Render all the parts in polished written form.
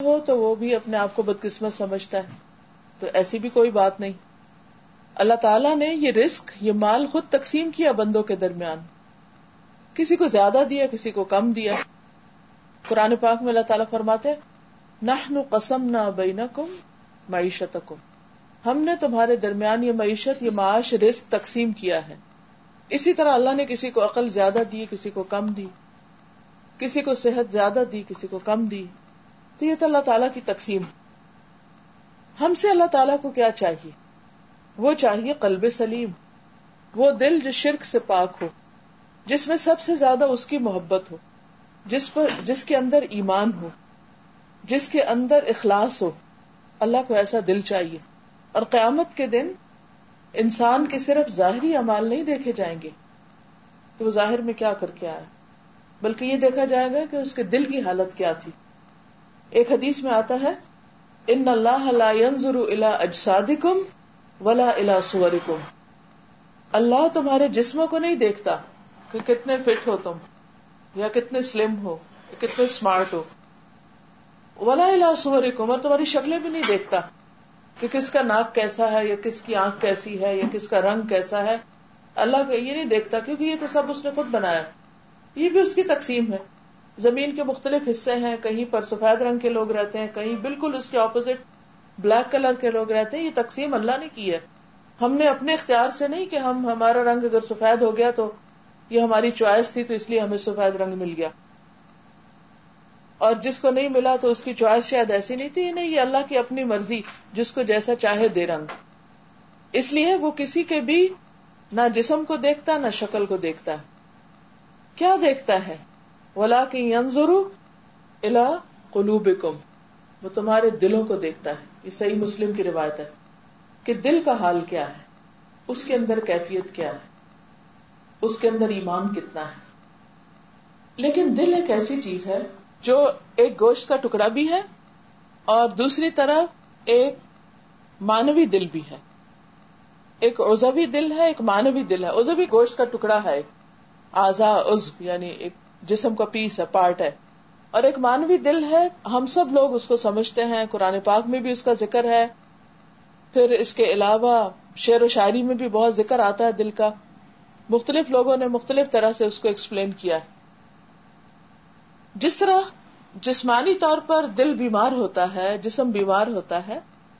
ہو تو وہ بھی اپنے آپ کو بدقسمت سمجھتا ہے، تو ایسی بھی کوئی بات نہیں. اللہ تعالیٰ نے یہ رزق، یہ مال خود تقسیم کیا بندوں کے درمیان، کسی کو زیادہ دیا، کسی کو کم دیا. قرآن پاک میں اللہ تعالیٰ فرماتے ہیں نحن قسمنا بینکم معیشتکم، ہم نے تمہارے درمیان یہ معیشت، یہ معاش، رزق تقسیم کیا ہے. اسی طرح اللہ نے کسی کو عقل زیادہ دی، کسی کو کم دی، کسی کو صحت زیادہ دی، کسی کو کم دی. تو یہ تو اللہ تعالیٰ کی تقسیم. ہم سے اللہ تعالیٰ کو کیا چاہیے؟ وہ چاہیے قلب سلیم، وہ دل جو شرک سے پاک ہو، جس میں سب سے زیادہ اس کی محبت ہو، جس کے اندر ایمان ہو، جس کے اندر اخلاص ہو. اللہ کو ایسا دل چاہیے. اور قیامت کے دن انسان کے صرف ظاہری اعمال نہیں دیکھے جائیں گے کہ وہ ظاہر میں کیا کر کے آیا، بلکہ یہ دیکھا جائے گا کہ اس کے دل کی حالت کیا تھی. ایک حدیث میں آتا ہے ان اللہ لا ينظر الى اجسادکم ولا الى صورکم، اللہ تمہارے جسموں کو نہیں دیکھتا کہ کتنے فٹ ہو تم، یا کتنے سلم ہو، یا کتنے سمارٹ ہو، ولا الى صورکم، اور تمہاری شکلیں بھی نہیں دیکھتا کہ کس کا ناک کیسا ہے، یا کس کی آنکھ کیسی ہے، یا کس کا رنگ کیسا ہے. اللہ کو یہ نہیں دیکھتا، کیونکہ یہ تو سب اس نے خود بنایا. یہ بھی اس کی تقسیم ہے. زمین کے مختلف حصے ہیں، کہیں پر سفید رنگ کے لوگ رہتے ہیں، کہیں بالکل اس کے اپوزٹ بلیک کلر کے لوگ رہتے ہیں. یہ تقسیم اللہ نے کی ہے، ہم نے اپنے اختیار سے نہیں کہ ہمارا رنگ اگر سفید ہو گیا تو یہ ہماری چوائس تھی تو اس لیے ہمیں سفید رنگ مل گیا، اور جس کو نہیں ملا تو اس کی چوائس شاید ایسی نہیں تھی. نہیں، یہ اللہ کی اپنی مرضی، جس کو جیسا چاہے دے رنگ. اس لیے وہ کسی کے بھی نہ جسم کو دیکھتا نہ شکل کو دیکھتا ہے. کیا دیکھتا ہے؟ وَلَٰكِن يَنظُرُ إِلَىٰ قُلُوبِكُمْ، وہ تمہارے دلوں کو دیکھتا ہے. یہ صحیح مسلم کی روایت ہے کہ دل کا حال کیا ہے، اس کے اندر کیفیت کیا ہے، اس کے اندر ایمان کتنا ہے. لیکن دل ایک ایسی چیز ہے جو ایک گوشت کا ٹکڑا بھی ہے اور دوسری طرف ایک مانوی دل بھی ہے. ایک عضوی دل ہے، ایک مانوی دل ہے. عضوی گوشت کا ٹکڑا ہے، اعضاء عضو یعنی ایک جسم کا پیس ہے، پارٹ ہے. اور ایک مانوی دل ہے، ہم سب لوگ اس کو سمجھتے ہیں، قرآن پاک میں بھی اس کا ذکر ہے، پھر اس کے علاوہ شعر و شاعری میں بھی بہت ذکر آتا ہے دل کا. مختلف لوگوں نے مختلف طرح سے اس کو ایکسپلین کیا ہے. جس طرح جسمانی طور پر دل بیمار ہوتا ہے، جسم بیمار ہوتا ہے،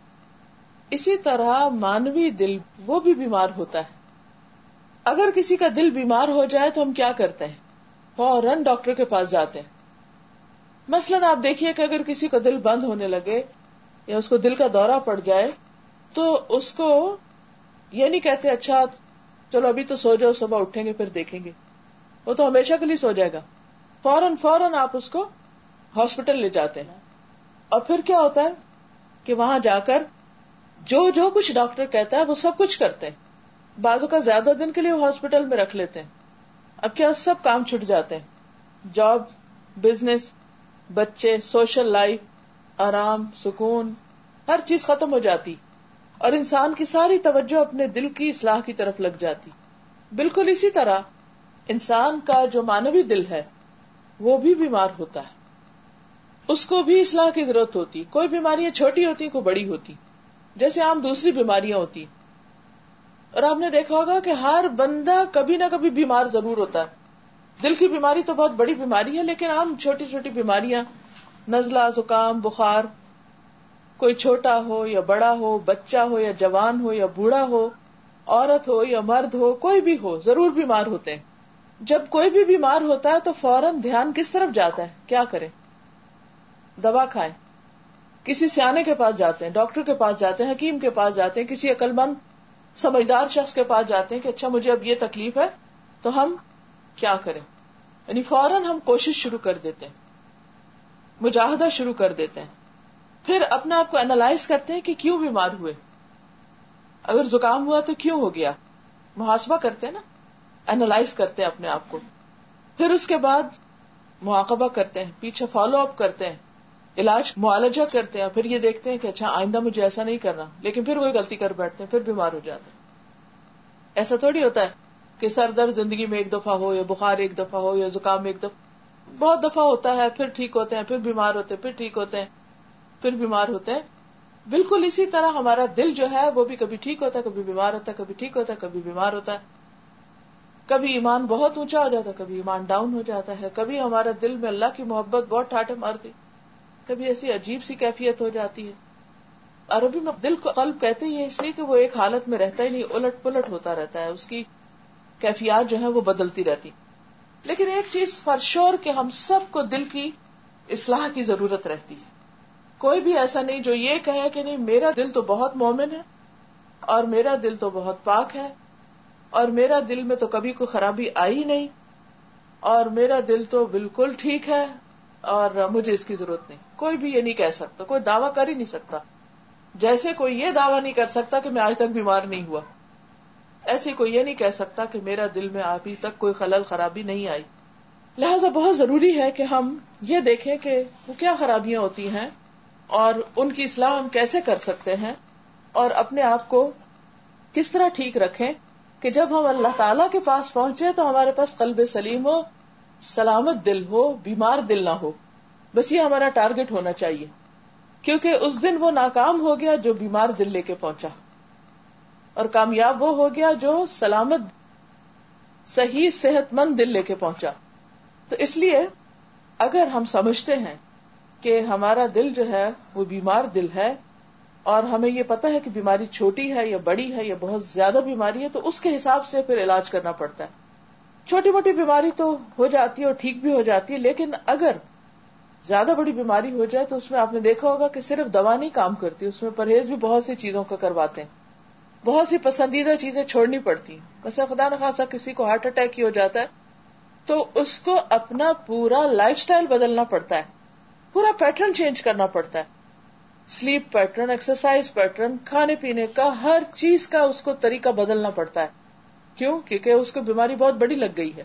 اسی طرح مانوی دل وہ بھی بیمار ہوتا ہے. اگر کسی کا دل بیمار ہو جائے تو ہم کیا کرتے ہیں؟ فوراً ڈاکٹر کے پاس جاتے ہیں. مثلاً آپ دیکھیے کہ اگر کسی کا دل بند ہونے لگے یا اس کو دل کا دورہ پڑ جائے تو اس کو یہ نہیں کہتے اچھا چلو ابھی تو سو جاؤ، صبح اٹھیں گے پھر دیکھیں گے. وہ تو ہمیشہ کے لیے سو جائے گا. فوراً آپ اس کو ہاسپٹل لے جاتے ہیں. اور پھر کیا ہوتا ہے کہ وہاں جا کر جو کچھ ڈاکٹر کہتا ہے وہ سب کچھ کرتے ہیں. بعضوں کا زیادہ دن کے لیے وہ ہاسپٹل میں رکھ لیتے ہیں. اب کیا سب کام چھٹ جاتے ہیں، جاب، بزنس، بچے، سوشل لائف، آرام، سکون، ہر چیز ختم ہو جاتی اور انسان کی ساری توجہ اپنے دل کی اصلاح کی طرف لگ جاتی. بالکل اسی طرح انسان کا جو مانوی دل ہے وہ بھی بیمار ہوتا ہے، اس کو بھی اصلاح کی ضرورت ہوتی. کوئی بیماریاں چھوٹی ہوتی، کوئی بڑی ہوتی، جیسے عام دوسری بیماریاں ہوتی. اور آپ نے دیکھا ہوگا کہ ہر بندہ کبھی نہ کبھی بیمار ضرور ہوتا ہے. دل کی بیماری تو بہت بڑی بیماری ہے، لیکن عام چھوٹی چھوٹی بیماریاں، نزلہ، زکام، بخار، کوئی چھوٹا ہو یا بڑا ہو، بچہ ہو یا جوان ہو یا بوڑھا ہو، عورت ہو یا مرد ہو، کوئی بھی ہو، ضرور بیمار ہوتے ہیں. جب کوئی بھی بیمار ہوتا ہے تو فوراً دھیان کس طرف جاتا ہے؟ کیا کریں؟ دوا کھائیں، کسی سیانے کے پاس جاتے ہیں، ڈاکٹر کے پاس جاتے ہیں، حکیم کے پاس جاتے ہیں، کسی عقل مند سمجھدار شخص کے پاس جاتے ہیں کہ اچھا مجھے اب یہ تکلیف ہے تو ہم کیا کریں. یعنی فوراً ہم کوشش شروع کر دیتے ہیں، مجاہدہ شروع کر دیتے ہیں. پھر اپنا آپ کو انالائز کرتے ہیں کہ کیوں بیمار ہوئے. اگر زکام ہوا تو کیوں ہو گیا، محاسبہ کرتے ہیں نا، انالائز کرتے ہیں اپنے آپ کو. پھر اس کے بعد مراقبہ کرتے ہیں، پیچھے فالو اپ کرتے ہیں، علاج معالجہ کرتے ہیں، پھر یہ دیکھتے ہیں کہ اچھا آئندہ مجھے ایسا نہیں کرنا، لیکن پھر وہی غلطی کر بیٹھتے ہیں، پھر بیمار ہو جاتے ہیں. ایسا تھوڑی ہوتا ہے کہ سر درد زندگی میں ایک دفعہ ہو، یا بخار ایک دفعہ ہو، یا زکام ایک دفعہ، بہت دفعہ ہوتا ہے، پھر ٹھیک ہوتے ہیں، پھر بیمار ہوتے ہیں، پھر ٹھیک ہوتے ہیں. پھر بیمار ہوتے ہیں. بالکل اسی طرح ہمارا دل جو ہے وہ بھی کبھی ٹھیک ہوتا ہے، کبھی بیمار ہوتا ہے، کبھی ٹھیک ہوتا ہے، کبھی بیمار ہوتا ہے. کبھی ایمان بہت اونچا ہو جاتا ہے، کبھی ایمان ڈاؤن ہو جاتا ہے. کبھی ہمارا دل میں اللہ کی محبت بہت ٹھاٹھے مارتی، کبھی ایسی عجیب سی کیفیت ہو جاتی ہے. عربی میں دل کو قلب کہتے ہی ہے اس لیے کہ وہ ایک حالت میں رہتا ہی نہیں، الٹ پلٹ ہوتا رہتا ہے، اس کی کیفیات جو ہے وہ بدلتی رہتی. لیکن ایک چیز فار شور کہ ہم سب کو دل کی اصلاح کی ضرورت رہتی ہے. کوئی بھی ایسا نہیں جو یہ کہے کہ نہیں میرا دل تو بہت مومن ہے اور میرا دل تو بہت پاک ہے اور میرا دل میں تو کبھی کوئی خرابی آئی نہیں اور میرا دل تو بالکل ٹھیک ہے اور مجھے اس کی ضرورت نہیں. کوئی بھی یہ نہیں کہہ سکتا، کوئی دعویٰ کر ہی نہیں سکتا. جیسے کوئی یہ دعویٰ نہیں کر سکتا کہ میں آج تک بیمار نہیں ہوا، ایسے کوئی یہ نہیں کہہ سکتا کہ میرا دل میں ابھی تک کوئی خلل خرابی نہیں آئی. لہذا بہت ضروری ہے کہ ہم یہ دیکھیں کہ وہ کیا خرابیاں ہوتی ہیں اور ان کی اصلاح ہم کیسے کر سکتے ہیں اور اپنے آپ کو کس طرح ٹھیک رکھیں کہ جب ہم اللہ تعالیٰ کے پاس پہنچے تو ہمارے پاس قلب سلیم ہو، سلامت دل ہو، بیمار دل نہ ہو. بس یہ ہمارا ٹارگٹ ہونا چاہیے، کیونکہ اس دن وہ ناکام ہو گیا جو بیمار دل لے کے پہنچا اور کامیاب وہ ہو گیا جو سلامت صحیح صحت مند دل لے کے پہنچا. تو اس لیے اگر ہم سمجھتے ہیں کہ ہمارا دل جو ہے وہ بیمار دل ہے اور ہمیں یہ پتہ ہے کہ بیماری چھوٹی ہے یا بڑی ہے یا بہت زیادہ بیماری ہے، تو اس کے حساب سے پھر علاج کرنا پڑتا ہے. چھوٹی موٹی بیماری تو ہو جاتی ہے اور ٹھیک بھی ہو جاتی ہے، لیکن اگر زیادہ بڑی بیماری ہو جائے تو اس میں آپ نے دیکھا ہوگا کہ صرف دوا نہیں کام کرتی، اس میں پرہیز بھی بہت سی چیزوں کا کرواتے ہیں، بہت سی پسندیدہ چیزیں چھوڑنی پڑتی ہیں. مثلا خدا نخواستہ کسی کو ہارٹ اٹیک ہی ہو جاتا ہے تو اس کو اپنا پورا لائف سٹائل بدلنا پڑتا ہے، پورا پیٹرن چینج کرنا پڑتا ہے. سلیپ پیٹرن، ایکسرسائز پیٹرن، کھانے پینے کا، ہر چیز کا اس کو طریقہ بدلنا پڑتا ہے. کیوں؟ کیونکہ اس کو بیماری بہت بڑی لگ گئی ہے.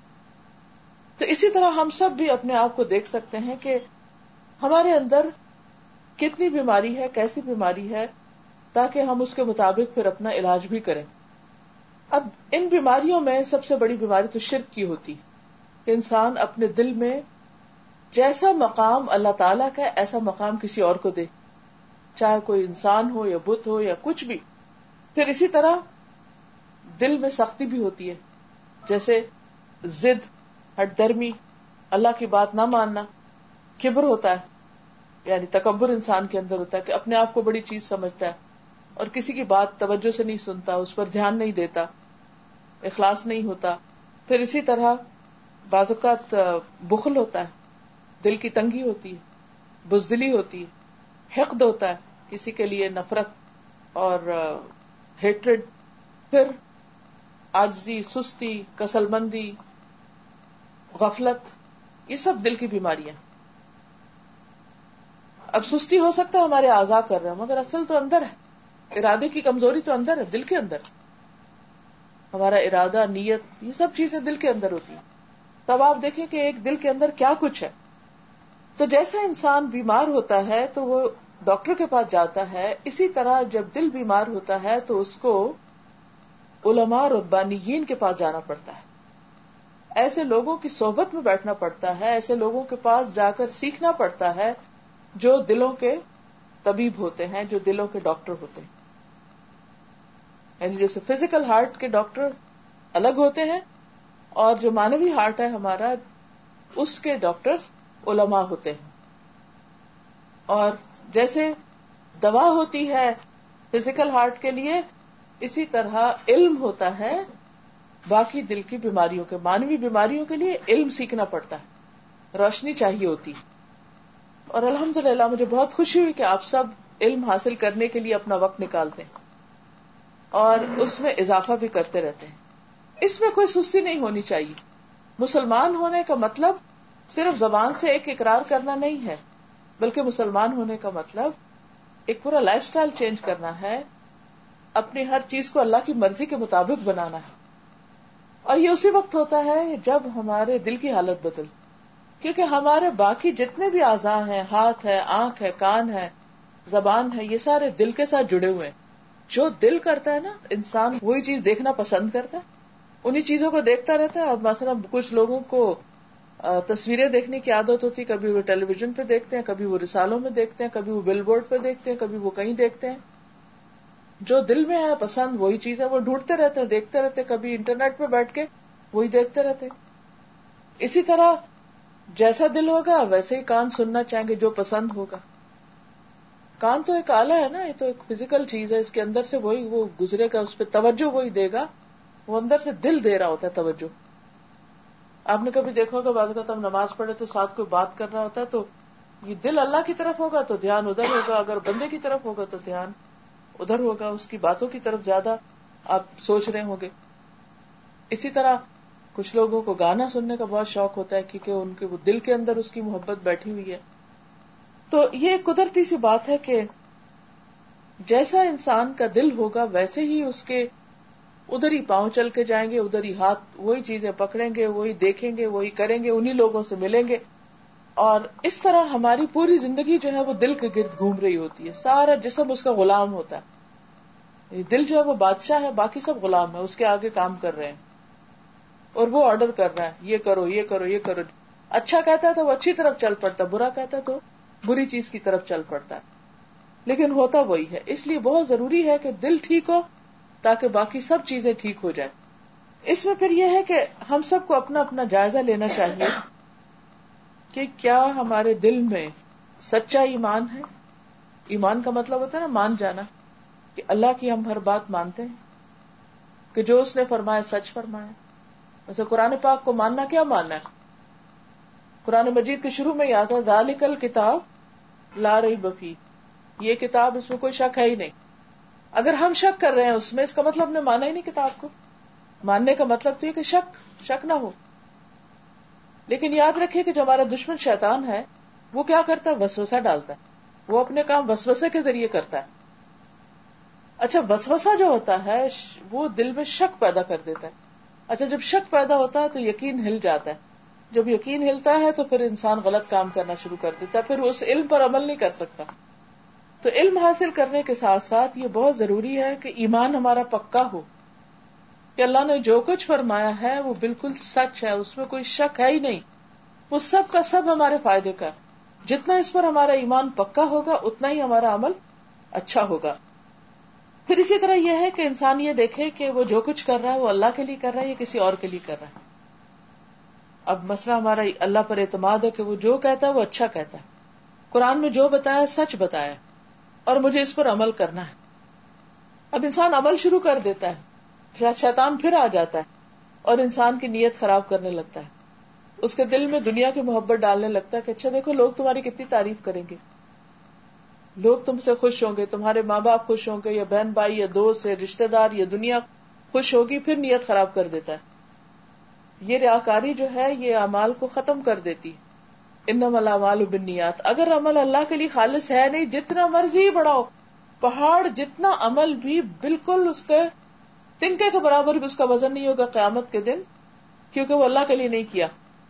تو اسی طرح ہم سب بھی اپنے آپ کو دیکھ سکتے ہیں کہ ہمارے اندر کتنی بیماری ہے، کیسی بیماری ہے، تاکہ ہم اس کے مطابق پھر اپنا علاج بھی کریں. اب ان بیماریوں میں سب سے بڑی بیماری تو شرک کی ہوتی کہ انسان اپنے دل میں جیسا مقام اللہ تعالیٰ کا ایسا مقام کسی اور کو دے، چاہے کوئی انسان ہو یا بت ہو یا کچھ بھی. پھر اسی طرح دل میں سختی بھی ہوتی ہے، جیسے ضد، ہٹ درمی، اللہ کی بات نہ ماننا. کبر ہوتا ہے، یعنی تکبر انسان کے اندر ہوتا ہے کہ اپنے آپ کو بڑی چیز سمجھتا ہے اور کسی کی بات توجہ سے نہیں سنتا، اس پر دھیان نہیں دیتا، اخلاص نہیں ہوتا. پھر اسی طرح بعض اوقات بخل ہوتا ہے، دل کی تنگی ہوتی ہے، بزدلی ہوتی ہے، حقد ہوتا ہے، کسی کے لیے نفرت اور ہیٹرڈ. پھر عاجزی، سستی، کسل مندی، غفلت، یہ سب دل کی بیماریاں. اب سستی ہو سکتا ہے ہمارے اعضاء کر رہے ہیں، مگر اصل تو اندر ہے، ارادے کی کمزوری تو اندر ہے، دل کے اندر. ہمارا ارادہ، نیت، یہ سب چیزیں دل کے اندر ہوتی ہیں. تب آپ دیکھیں کہ ایک دل کے اندر کیا کچھ ہے. تو جیسے انسان بیمار ہوتا ہے تو وہ ڈاکٹر کے پاس جاتا ہے، اسی طرح جب دل بیمار ہوتا ہے تو اس کو علماء ربانیین کے پاس جانا پڑتا ہے، ایسے لوگوں کی صحبت میں بیٹھنا پڑتا ہے، ایسے لوگوں کے پاس جا کر سیکھنا پڑتا ہے جو دلوں کے طبیب ہوتے ہیں، جو دلوں کے ڈاکٹر ہوتے ہیں. یعنی جیسے فزیکل ہارٹ کے ڈاکٹر الگ ہوتے ہیں اور جو مانوی ہارٹ ہے ہمارا، اس کے ڈاکٹرز علماء ہوتے ہیں. اور جیسے دوا ہوتی ہے فزیکل ہارٹ کے لیے، اسی طرح علم ہوتا ہے باقی دل کی بیماریوں کے، مانوی بیماریوں کے لیے علم سیکھنا پڑتا ہے، روشنی چاہیے ہوتی. اور الحمدللہ مجھے بہت خوشی ہوئی کہ آپ سب علم حاصل کرنے کے لیے اپنا وقت نکالتے ہیں اور اس میں اضافہ بھی کرتے رہتے ہیں. اس میں کوئی سستی نہیں ہونی چاہیے. مسلمان ہونے کا مطلب صرف زبان سے ایک اقرار کرنا نہیں ہے، بلکہ مسلمان ہونے کا مطلب ایک پورا لائف سٹائل چینج کرنا ہے، اپنی ہر چیز کو اللہ کی مرضی کے مطابق بنانا ہے. اور یہ اسی وقت ہوتا ہے جب ہمارے دل کی حالت بدل، کیونکہ ہمارے باقی جتنے بھی اعضاء ہیں، ہاتھ ہے، آنکھ ہے، کان ہے، زبان ہے، یہ سارے دل کے ساتھ جڑے ہوئے ہیں. جو دل کرتا ہے نا، انسان وہی چیز دیکھنا پسند کرتا ہے، انہی چیزوں کو دیکھتا رہتا ہے. اور مثلا کچھ لوگوں کو تصویریں دیکھنے کی عادت ہوتی، کبھی وہ ٹیلی ویژن پہ دیکھتے ہیں، کبھی وہ رسالوں میں دیکھتے ہیں، کبھی وہ بل بورڈ پہ دیکھتے ہیں، کبھی وہ کہیں دیکھتے ہیں. جو دل میں ہے پسند وہی چیز ہے، وہ ڈھونڈتے رہتے ہیں، دیکھتے رہتے ہیں، کبھی انٹرنیٹ پہ بیٹھ کے وہی دیکھتے رہتے ہیں. اسی طرح جیسا دل ہوگا ویسے ہی کان سننا چاہیں گے، جو پسند ہوگا. کان تو ایک آلہ ہے نا، یہ تو ایک فزیکل چیز ہے، اس کے اندر سے وہی وہ گزرے گا، اس پہ توجہ وہی دے گا، وہ اندر سے دل دے رہا ہوتا ہے توجہ. آپ نے کبھی دیکھا ہوگا بعض اوقات ہم نماز پڑھے تو ساتھ کوئی بات کر رہا ہوتا ہے، تو یہ دل اللہ کی طرف ہوگا تو دھیان ادھر ہوگا، اگر بندے کی طرف ہوگا تو دھیان ادھر ہوگا، اس کی باتوں کی طرف زیادہ آپ سوچ رہے ہوں گے. اسی طرح کچھ لوگوں کو گانا سننے کا بہت شوق ہوتا ہے، کیونکہ ان کے وہ دل کے اندر اس کی محبت بیٹھی ہوئی ہے. تو یہ ایک قدرتی سی بات ہے کہ جیسا انسان کا دل ہوگا ویسے ہی اس کے ادھر ہی پاؤں چل کے جائیں گے، ادھر ہی ہاتھ وہی چیزیں پکڑیں گے، وہی دیکھیں گے، وہی کریں گے، انہی لوگوں سے ملیں گے. اور اس طرح ہماری پوری زندگی جو ہے وہ دل کے گرد گھوم رہی ہوتی ہے، سارا جسم اس کا غلام ہوتا ہے. دل جو ہے وہ بادشاہ ہے، باقی سب غلام ہے، اس کے آگے کام کر رہے ہیں اور وہ آرڈر کر رہا ہے، یہ کرو یہ کرو یہ کرو. اچھا کہتا ہے تو وہ اچھی طرف چل پڑتا ہے، برا کہتا ہے تو بری چیز کی طرف چل پڑتا ہے. لیکن ہوتا وہی ہے. اس لیے بہت ضروری ہے کہ دل ٹھیک ہو تاکہ باقی سب چیزیں ٹھیک ہو جائیں. اس میں پھر یہ ہے کہ ہم سب کو اپنا اپنا جائزہ لینا چاہیے کہ کیا ہمارے دل میں سچا ایمان ہے. ایمان کا مطلب ہوتا ہے نا مان جانا، کہ اللہ کی ہم ہر بات مانتے ہیں، کہ جو اس نے فرمایا سچ فرمایا. ویسے قرآن پاک کو ماننا کیا ماننا ہے؟ قرآن مجید کے شروع میں یاد ہے ذالک الکتاب لا ریب فیہ، یہ کتاب اس میں کوئی شک ہے ہی نہیں. اگر ہم شک کر رہے ہیں اس میں، اس کا مطلب ہم نے مانا ہی نہیں کتاب کو. ماننے کا مطلب تو یہ کہ شک نہ ہو. لیکن یاد رکھیے کہ جو ہمارا دشمن شیطان ہے وہ کیا کرتا ہے؟ وسوسہ ڈالتا ہے. وہ اپنے کام وسوسے کے ذریعے کرتا ہے. اچھا وسوسہ جو ہوتا ہے وہ دل میں شک پیدا کر دیتا ہے. اچھا جب شک پیدا ہوتا ہے تو یقین ہل جاتا ہے. جب یقین ہلتا ہے تو پھر انسان غلط کام کرنا شروع کر دیتا ہے، پھر اس علم پر عمل نہیں کر سکتا. تو علم حاصل کرنے کے ساتھ ساتھ یہ بہت ضروری ہے کہ ایمان ہمارا پکا ہو کہ اللہ نے جو کچھ فرمایا ہے وہ بالکل سچ ہے، اس میں کوئی شک ہے ہی نہیں. وہ سب کا سب ہمارے فائدے کا. جتنا اس پر ہمارا ایمان پکا ہوگا اتنا ہی ہمارا عمل اچھا ہوگا. پھر اسی طرح یہ ہے کہ انسان یہ دیکھے کہ وہ جو کچھ کر رہا ہے وہ اللہ کے لیے کر رہا ہے یا کسی اور کے لیے کر رہا ہے. اب مسئلہ ہمارا اللہ پر اعتماد ہے کہ وہ جو کہتا ہے وہ اچھا کہتا ہے. قرآن میں جو بتایا سچ بتایا اور مجھے اس پر عمل کرنا ہے. اب انسان عمل شروع کر دیتا ہے، شیطان پھر آ جاتا ہے اور انسان کی نیت خراب کرنے لگتا ہے. اس کے دل میں دنیا کی محبت ڈالنے لگتا ہے کہ اچھا دیکھو لوگ تمہاری کتنی تعریف کریں گے، لوگ تم سے خوش ہوں گے، تمہارے ماں باپ خوش ہوں گے، یا بہن بھائی یا دوست یا رشتہ دار یا دنیا خوش ہوگی. پھر نیت خراب کر دیتا ہے. یہ ریاکاری جو ہے یہ اعمال کو ختم کر دیتی. انما الاعمال بالنیات. اگر عمل اللہ کے لیے خالص ہے نہیں، جتنا مرضی بڑا ہو، پہاڑ جتنا عمل بھی بالکل اس کے تنکے کے برابر بھی اس کا وزن نہیں ہوگا قیامت کے دن، کیونکہ وہ اللہ کے لیے نہیں کیا.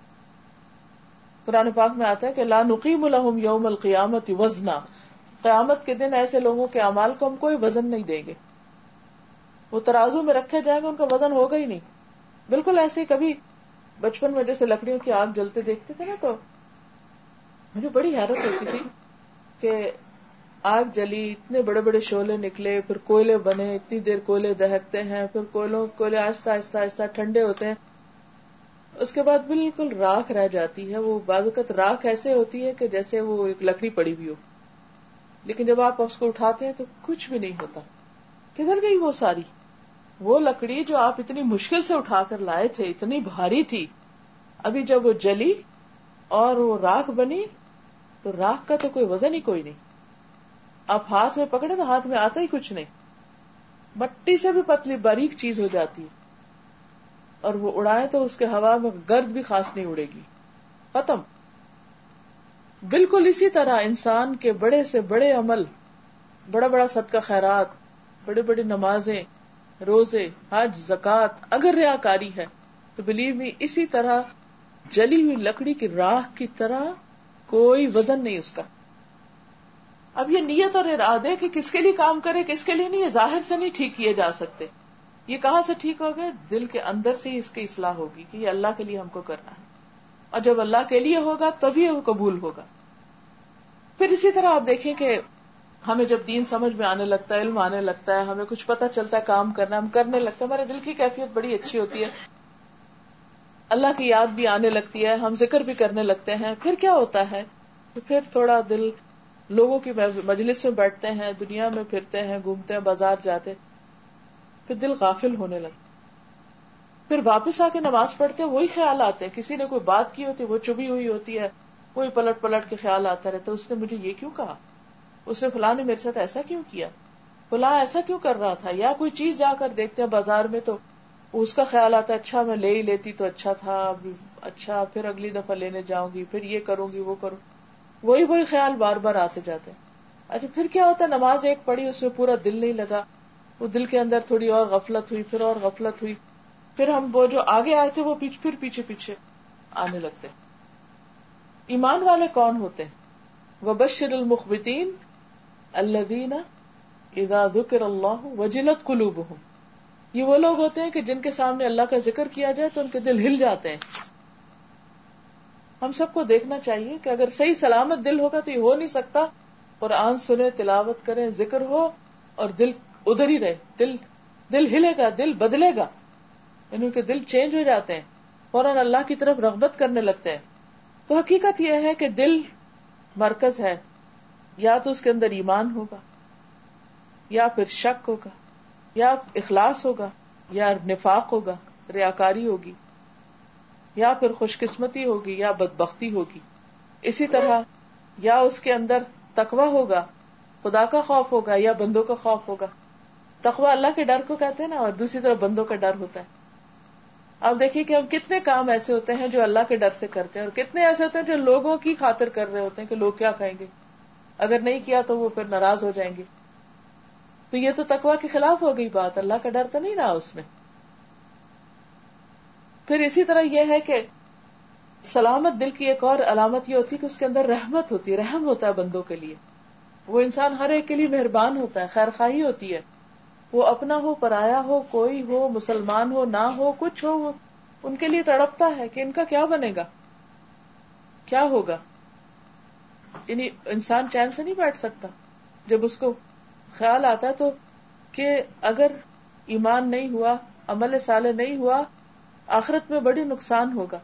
قرآن پاک میں آتا ہے کہ لا نقیم لہم یوم القیامت وزنا. قیامت کے دن ایسے لوگوں کے اعمال کو ہم کوئی وزن نہیں دیں گے، وہ ترازو میں رکھے جائیں گے، ان کا وزن ہوگا ہی نہیں. بالکل ایسے ہی کبھی بچپن میں جیسے لکڑیوں کی آگ جلتے دیکھتے تھے نا، تو مجھے بڑی حیرت ہوتی تھی کہ آگ جلی، اتنے بڑے بڑے شعلے نکلے، پھر کوئلے بنے، اتنی دیر کوئلے دہکتے ہیں، پھر کوئلے آہستہ آہستہ آہستہ ٹھنڈے ہوتے ہیں، اس کے بعد بالکل راکھ رہ جاتی ہے. وہ بعض اوقات راکھ ایسے ہوتی ہے کہ جیسے وہ ایک لکڑی پڑی ہوئی ہو، لیکن جب آپ اس کو اٹھاتے ہیں تو کچھ بھی نہیں ہوتا. کدھر گئی وہ ساری؟ وہ لکڑی جو آپ اتنی مشکل سے اٹھا کر لائے تھے، اتنی بھاری تھی، ابھی جب وہ جلی اور وہ راکھ بنی تو راکھ کا تو کوئی وزن ہی کوئی نہیں. آپ ہاتھ میں پکڑے تو ہاتھ میں آتا ہی کچھ نہیں. مٹی سے بھی پتلی باریک چیز ہو جاتی ہے، اور وہ اڑائے تو اس کے ہوا میں گرد بھی خاص نہیں اڑے گی، ختم. بالکل اسی طرح انسان کے بڑے سے بڑے عمل، بڑا بڑا صدقہ خیرات، بڑے بڑے نمازیں، روزے، حج، زکوٰۃ، اگر ریاکاری ہے تو بلیو می اسی طرح جلی ہوئی لکڑی کی راکھ کی طرح کوئی وزن نہیں اس کا. اب یہ نیت اور ارادے کہ کس کے لیے کام کرے کس کے لیے نہیں، یہ ظاہر سے نہیں ٹھیک کیے جا سکتے. یہ کہاں سے ٹھیک ہو گئے؟ دل کے اندر سے ہی اس کی اصلاح ہوگی کہ یہ اللہ کے لیے ہم کو کرنا ہے. اور جب اللہ کے لیے ہوگا تبھی وہ قبول ہوگا. پھر اسی طرح آپ دیکھیں کہ ہمیں جب دین سمجھ میں آنے لگتا ہے، علم آنے لگتا ہے، ہمیں کچھ پتہ چلتا ہے، کام کرنا ہم کرنے لگتے ہیں، ہمارے دل کی کیفیت بڑی اچھی ہوتی ہے، اللہ کی یاد بھی آنے لگتی ہے، ہم ذکر بھی کرنے لگتے ہیں. پھر کیا ہوتا ہے کہ پھر تھوڑا دل لوگوں کی مجلس میں بیٹھتے ہیں، دنیا میں پھرتے ہیں، گھومتے ہیں، بازار جاتے، پھر دل غافل ہونے لگتا. پھر واپس آ کے نماز پڑھتے ہیں، وہی خیال آتے ہیں، کسی نے کوئی بات کی ہوتی ہے وہ چبھی ہوئی ہوتی ہے، وہی پلٹ پلٹ کے خیال آتا رہتا ہے، اس نے مجھے یہ کیوں کہا، اس نے فلاں نے میرے ساتھ ایسا کیوں کیا، فلاں ایسا کیوں کر رہا تھا. یا کوئی چیز جا کر دیکھتے ہیں بازار میں تو اس کا خیال آتا ہے اچھا میں لے ہی لیتی تو اچھا تھا، اچھا پھر اگلی دفعہ لینے جاؤں گی، پھر یہ کروں گی وہ کروں، وہی خیال بار بار آتے جاتے ہیں. اچھا پھر کیا ہوتا ہے، نماز ایک پڑھی اس میں پورا دل نہیں لگا، وہ دل کے اندر تھوڑی اور غفلت ہوئی، پھر اور غفلت ہوئی، پھر ہم وہ جو آگے آئے تھے وہ پھر پیچھے آنے لگتے. ایمان والے کون ہوتے ہیں؟ وبشر المخبتین الذین اذا ذکر اللہ وجلت قلوبہم، یہ وہ لوگ ہوتے ہیں کہ جن کے سامنے اللہ کا ذکر کیا جائے تو ان کے دل ہل جاتے ہیں. ہم سب کو دیکھنا چاہیے کہ اگر صحیح سلامت دل ہوگا تو یہ ہو نہیں سکتا قرآن سنے، تلاوت کریں، ذکر ہو اور دل ادھر ہی رہے. دل ہلے گا، دل بدلے گا، ان کے دل چینج ہو جاتے ہیں، فوراً اللہ کی طرف رغبت کرنے لگتے ہیں. تو حقیقت یہ ہے کہ دل مرکز ہے، یا تو اس کے اندر ایمان ہوگا، یا پھر شک ہوگا، یا اخلاص ہوگا، یا نفاق ہوگا، ریاکاری ہوگی، یا پھر خوش قسمتی ہوگی، یا بدبختی ہوگی. اسی طرح یا اس کے اندر تقوی ہوگا، خدا کا خوف ہوگا، یا بندوں کا خوف ہوگا. تقوی اللہ کے ڈر کو کہتے ہیں نا، اور دوسری طرف بندوں کا ڈر ہوتا ہے. آپ دیکھیے کہ ہم کتنے کام ایسے ہوتے ہیں جو اللہ کے ڈر سے کرتے ہیں، اور کتنے ایسے ہوتے ہیں جو لوگوں کی خاطر کر رہے ہوتے ہیں کہ لوگ کیا کہیں گے، اگر نہیں کیا تو وہ پھر ناراض ہو جائیں گے. تو یہ تو تقوی کے خلاف ہو گئی بات، اللہ کا ڈر تو نہیں رہا اس میں. پھر اسی طرح یہ ہے کہ سلامت دل کی ایک اور علامت یہ ہوتی ہے کہ اس کے اندر رحمت ہوتی ہے، رحم ہوتا ہے بندوں کے لیے. وہ انسان ہر ایک کے لیے مہربان ہوتا ہے، خیر خواہی ہوتی ہے، وہ اپنا ہو، پرایا ہو، کوئی ہو، مسلمان ہو نہ ہو، کچھ ہو، وہ ان کے لیے تڑپتا ہے کہ ان کا کیا بنے گا، کیا ہوگا. یعنی انسان چین سے نہیں بیٹھ سکتا جب اس کو خیال آتا ہے تو کہ اگر ایمان نہیں ہوا، عمل صالح نہیں ہوا، آخرت میں بڑی نقصان ہوگا.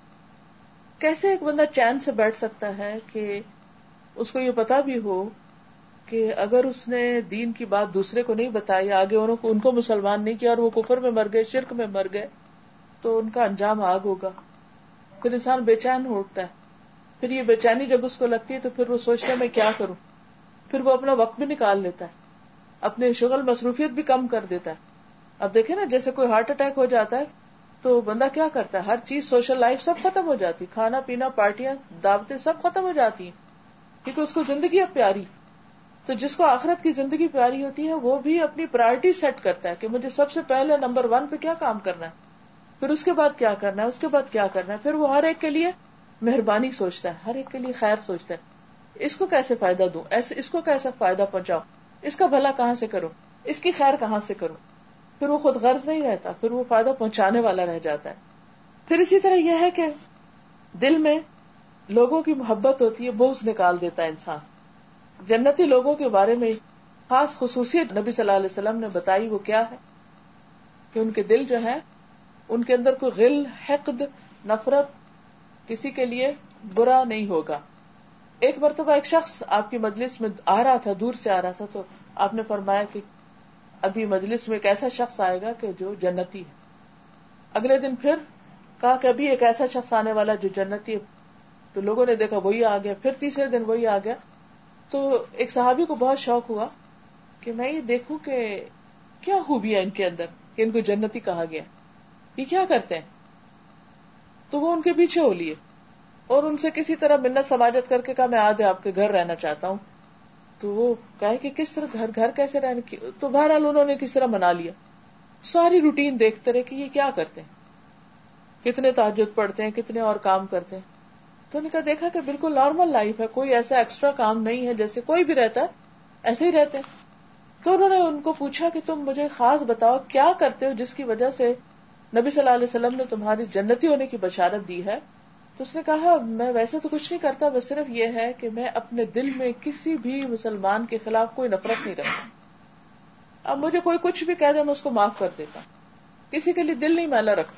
کیسے ایک بندہ چین سے بیٹھ سکتا ہے کہ اس کو یہ پتا بھی ہو کہ اگر اس نے دین کی بات دوسرے کو نہیں بتائی، آگے ان کو مسلمان نہیں کیا اور وہ کفر میں مر گئے، شرک میں مر گئے، تو ان کا انجام آگ ہوگا. پھر انسان بے چین ہو اٹھتا ہے. پھر یہ بے چینی جب اس کو لگتی ہے تو پھر وہ سوچتا ہے میں کیا کروں. پھر وہ اپنا وقت بھی نکال لیتا ہے، اپنے شغل مصروفیت بھی کم کر دیتا ہے. اب دیکھیں نا، جیسے کوئی ہارٹ اٹیک ہو جاتا ہے تو بندہ کیا کرتا ہے، ہر چیز، سوشل لائف سب ختم ہو جاتی، کھانا پینا، پارٹیاں، دعوتیں سب ختم ہو جاتی ہیں، کیونکہ اس کو زندگی اب پیاری. تو جس کو آخرت کی زندگی پیاری ہوتی ہے وہ بھی اپنی پرائرٹی سیٹ کرتا ہے کہ مجھے سب سے پہلے نمبر 1 پہ کیا کام کرنا ہے، پھر اس کے بعد کیا کرنا ہے، اس کے بعد کیا کرنا ہے. پھر وہ ہر ایک کے لیے مہربانی سوچتا ہے، ہر ایک کے لیے خیر سوچتا ہے. اس کو کیسے فائدہ دوں، اس کو کیسا فائدہ پہنچاؤ، اس کا بھلا کہاں سے کروں، اس کی خیر کہاں سے کروں. پھر وہ خود غرض نہیں رہتا، پھر وہ فائدہ پہنچانے والا رہ جاتا ہے. پھر اسی طرح یہ ہے کہ دل میں لوگوں کی محبت ہوتی ہے، بغض نکال دیتا ہے انسان. جنتی لوگوں کے بارے میں خاص خصوصیت نبی صلی اللہ علیہ وسلم نے بتائی، وہ کیا ہے کہ ان کے دل جو ہے ان کے اندر کوئی غل، حقد، نفرت، کسی کے لیے برا نہیں ہوگا. ایک مرتبہ ایک شخص آپ کی مجلس میں آ رہا تھا، دور سے آ رہا تھا، تو آپ نے فرمایا کہ ابھی مجلس میں ایک ایسا شخص آئے گا کہ جو جنتی ہے. اگلے دن پھر کہا کہ ابھی ایک ایسا شخص آنے والا جو جنتی ہے، تو لوگوں نے دیکھا وہی آ گیا. پھر تیسرے دن وہی آ گیا. تو ایک صحابی کو بہت شوق ہوا کہ میں یہ دیکھوں کہ کیا خوبی ہے ان کے اندر کہ ان کو جنتی کہا گیا، یہ کیا کرتے ہیں. تو وہ ان کے پیچھے ہو لیے اور ان سے کسی طرح منت سماجت کر کے کہا میں آج آپ کے گھر رہنا چاہتا ہوں. تو وہ کہے کہ کس طرح گھر کیسے رہنے کی. تو بہرحال انہوں نے کس طرح منا لیا. ساری روٹین دیکھتے رہے کہ یہ کیا کرتے ہیں، کتنے تہجد پڑھتے ہیں، کتنے اور کام کرتے ہیں. تو انہوں نے کہا دیکھا کہ بالکل نارمل لائف ہے، کوئی ایسا ایکسٹرا کام نہیں ہے، جیسے کوئی بھی رہتا ہے ایسے ہی رہتے ہیں. تو انہوں نے ان کو پوچھا کہ تم مجھے خاص بتاؤ کیا کرتے ہو جس کی وجہ سے نبی صلی اللہ علیہ وسلم نے تمہاری جنتی ہونے کی بشارت دی ہے. تو اس نے کہا میں ویسے تو کچھ نہیں کرتا، بس صرف یہ ہے کہ میں اپنے دل میں کسی بھی مسلمان کے خلاف کوئی نفرت نہیں رکھتا. اب مجھے کوئی کچھ بھی کہہ دے میں اس کو معاف کر دیتا، کسی کے لیے دل نہیں میلا رکھتا.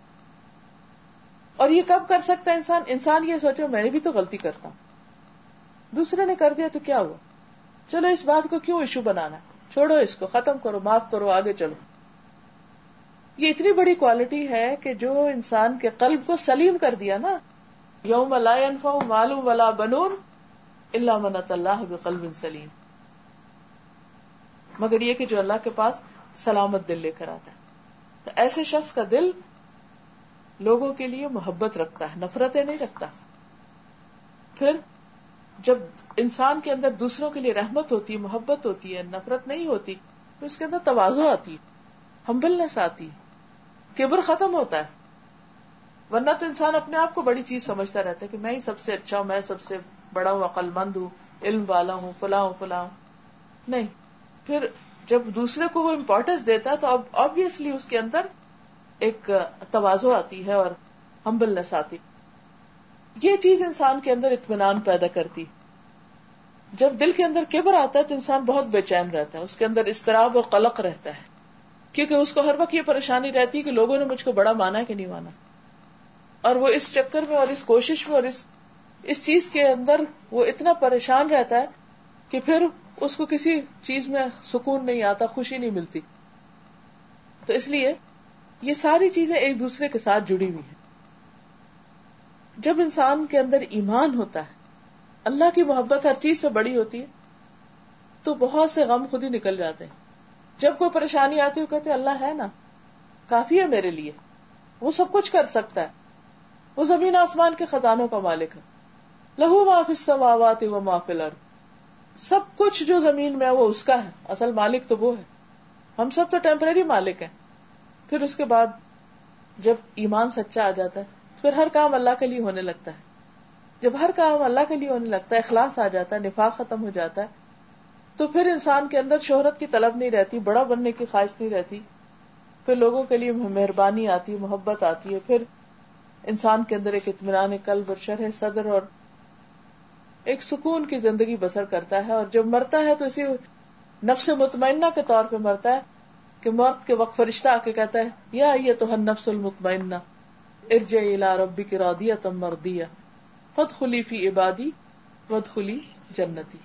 اور یہ کب کر سکتا ہے انسان یہ سوچے میں نے بھی تو غلطی کرتا ہوں، دوسرے نے کر دیا تو کیا ہوا، چلو اس بات کو کیوں ایشو بنانا، چھوڑو اس کو، ختم کرو، معاف کرو، آگے چلو. یہ اتنی بڑی کوالٹی ہے کہ جو انسان کے قلب کو سلیم کر دیا نا. یوم لا ينفع مال ولا بنون الا من اتى الله بقلب سلیم. مگر یہ کہ جو اللہ کے پاس سلامت دل لے کر آتا ہے. تو ایسے شخص کا دل لوگوں کے لیے محبت رکھتا ہے، نفرتیں نہیں رکھتا. پھر جب انسان کے اندر دوسروں کے لیے رحمت ہوتی ہے، محبت ہوتی ہے، نفرت نہیں ہوتی، تو اس کے اندر تواضع آتی ہے، ہمبلنس آتی ہے، کبر ختم ہوتا ہے. ورنہ تو انسان اپنے آپ کو بڑی چیز سمجھتا رہتا ہے کہ میں ہی سب سے اچھا ہوں، میں سب سے بڑا ہوں، عقل مند ہوں، علم والا ہوں، فلاں ہوں فلاں ہوں. نہیں، پھر جب دوسرے کو وہ امپورٹنس دیتا ہے تو اب آبویسلی اس کے اندر ایک تواضع آتی ہے اور ہمبلنس آتی. یہ چیز انسان کے اندر اطمینان پیدا کرتی. جب دل کے اندر کبر آتا ہے تو انسان بہت بے چین رہتا ہے، اس کے اندر اضطراب اور قلق رہتا ہے، کیونکہ اس کو ہر وقت یہ پریشانی رہتی ہے کہ لوگوں نے مجھ کو بڑا مانا کہ نہیں مانا. اور وہ اس چکر میں اور اس کوشش میں اور اس چیز کے اندر وہ اتنا پریشان رہتا ہے کہ پھر اس کو کسی چیز میں سکون نہیں آتا، خوشی نہیں ملتی. تو اس لیے یہ ساری چیزیں ایک دوسرے کے ساتھ جڑی ہوئی ہیں. جب انسان کے اندر ایمان ہوتا ہے، اللہ کی محبت ہر چیز سے بڑی ہوتی ہے، تو بہت سے غم خود ہی نکل جاتے ہیں. جب کوئی پریشانی آتی ہے وہ کہتے ہیں اللہ ہے نا، کافی ہے میرے لیے، وہ سب کچھ کر سکتا ہے، وہ زمین آسمان کے خزانوں کا مالک ہے. لہو ما فی السماوات و ما فی الارض، سب کچھ جو زمین میں ہے وہ اس کا ہے، اصل مالک تو وہ ہے. ہم سب تو ٹیمپریری مالک ہیں. پھر اس کے بعد جب ایمان سچا آ جاتا ہے پھر ہر کام اللہ کے لیے ہونے لگتا ہے. جب ہر کام اللہ کے لیے ہونے لگتا ہے، اخلاص آ جاتا ہے، نفاق ختم ہو جاتا ہے، تو پھر انسان کے اندر شہرت کی طلب نہیں رہتی، بڑا بننے کی خواہش نہیں رہتی. پھر لوگوں کے لیے مہربانی آتی ہے، محبت آتی ہے. پھر انسان کے اندر ایک اطمینان قلب اور شرح صدر اور ایک سکون کی زندگی بسر کرتا ہے. اور جب مرتا ہے تو اسی نفس مطمئنہ کے طور پہ مرتا ہے کہ موت کے وقت فرشتہ آ کے کہتا ہے یا ایتھا النفس المطمئنہ ارجعی الی ربک راضیۃ مرضیہ فادخلی فی عبادی وادخلی جنتی.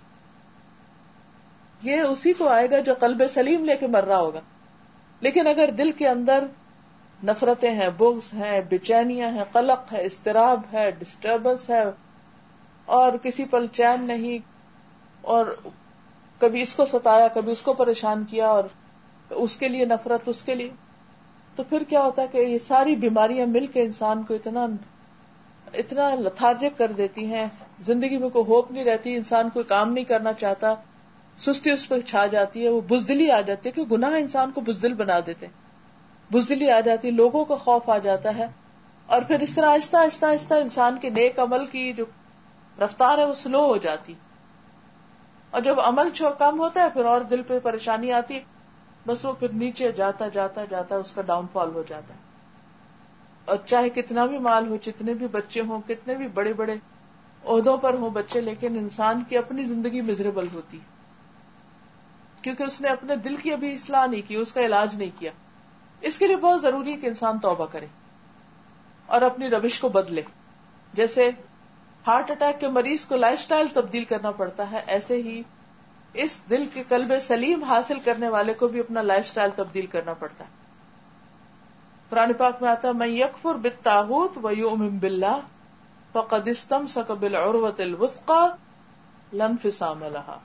یہ اسی کو آئے گا جو قلب سلیم لے کے مر رہا ہوگا. لیکن اگر دل کے اندر نفرتیں ہیں، بغض ہیں، بے چینیاں ہیں، قلق ہے، اضطراب ہے، ڈسٹربنس ہے، اور کسی پل چین نہیں، اور کبھی اس کو ستایا، کبھی اس کو پریشان کیا، اور اس کے لیے نفرت، اس کے لیے، تو پھر کیا ہوتا ہے کہ یہ ساری بیماریاں مل کے انسان کو اتنا لتھارجک کر دیتی ہیں، زندگی میں کوئی ہوپ نہیں رہتی، انسان کوئی کام نہیں کرنا چاہتا، سستی اس پہ چھا جاتی ہے، وہ بزدلی آ جاتی ہے کہ گناہ انسان کو بزدل بنا دیتے، بزدلی آ جاتی ہے، لوگوں کا خوف آ جاتا ہے. اور پھر اس طرح آہستہ آہستہ آہستہ انسان کے نیک عمل کی جو رفتار ہے وہ سلو ہو جاتی. اور جب عمل کم ہوتا ہے پھر اور دل پہ پریشانی آتی ہے، بس وہ پھر نیچے جاتا جاتا جاتا اس کا ڈاؤن فال ہو جاتا ہے. اور چاہے کتنا بھی مال ہو، جتنے بھی بچے ہوں، کتنے بھی بڑے بڑے عہدوں پر ہوں بچے، لیکن انسان کی اپنی زندگی میزریبل ہوتی، کیونکہ اس نے اپنے دل کی ابھی اصلاح نہیں کی، اس کا علاج نہیں کیا. اس کے لیے بہت ضروری ہے کہ انسان توبہ کرے اور اپنی روش کو بدلے. جیسے ہارٹ اٹیک کے مریض کو لائف سٹائل تبدیل کرنا پڑتا ہے، ایسے ہی اس دل کے قلب سلیم حاصل کرنے والے کو بھی اپنا لائف سٹائل تبدیل کرنا پڑتا ہے. قرآن پاک میں آتا ہے من یکفر بالطاغوت ویؤمن باللہ فقد استمسک بالعروۃ الوثقی لا انفصام لہا.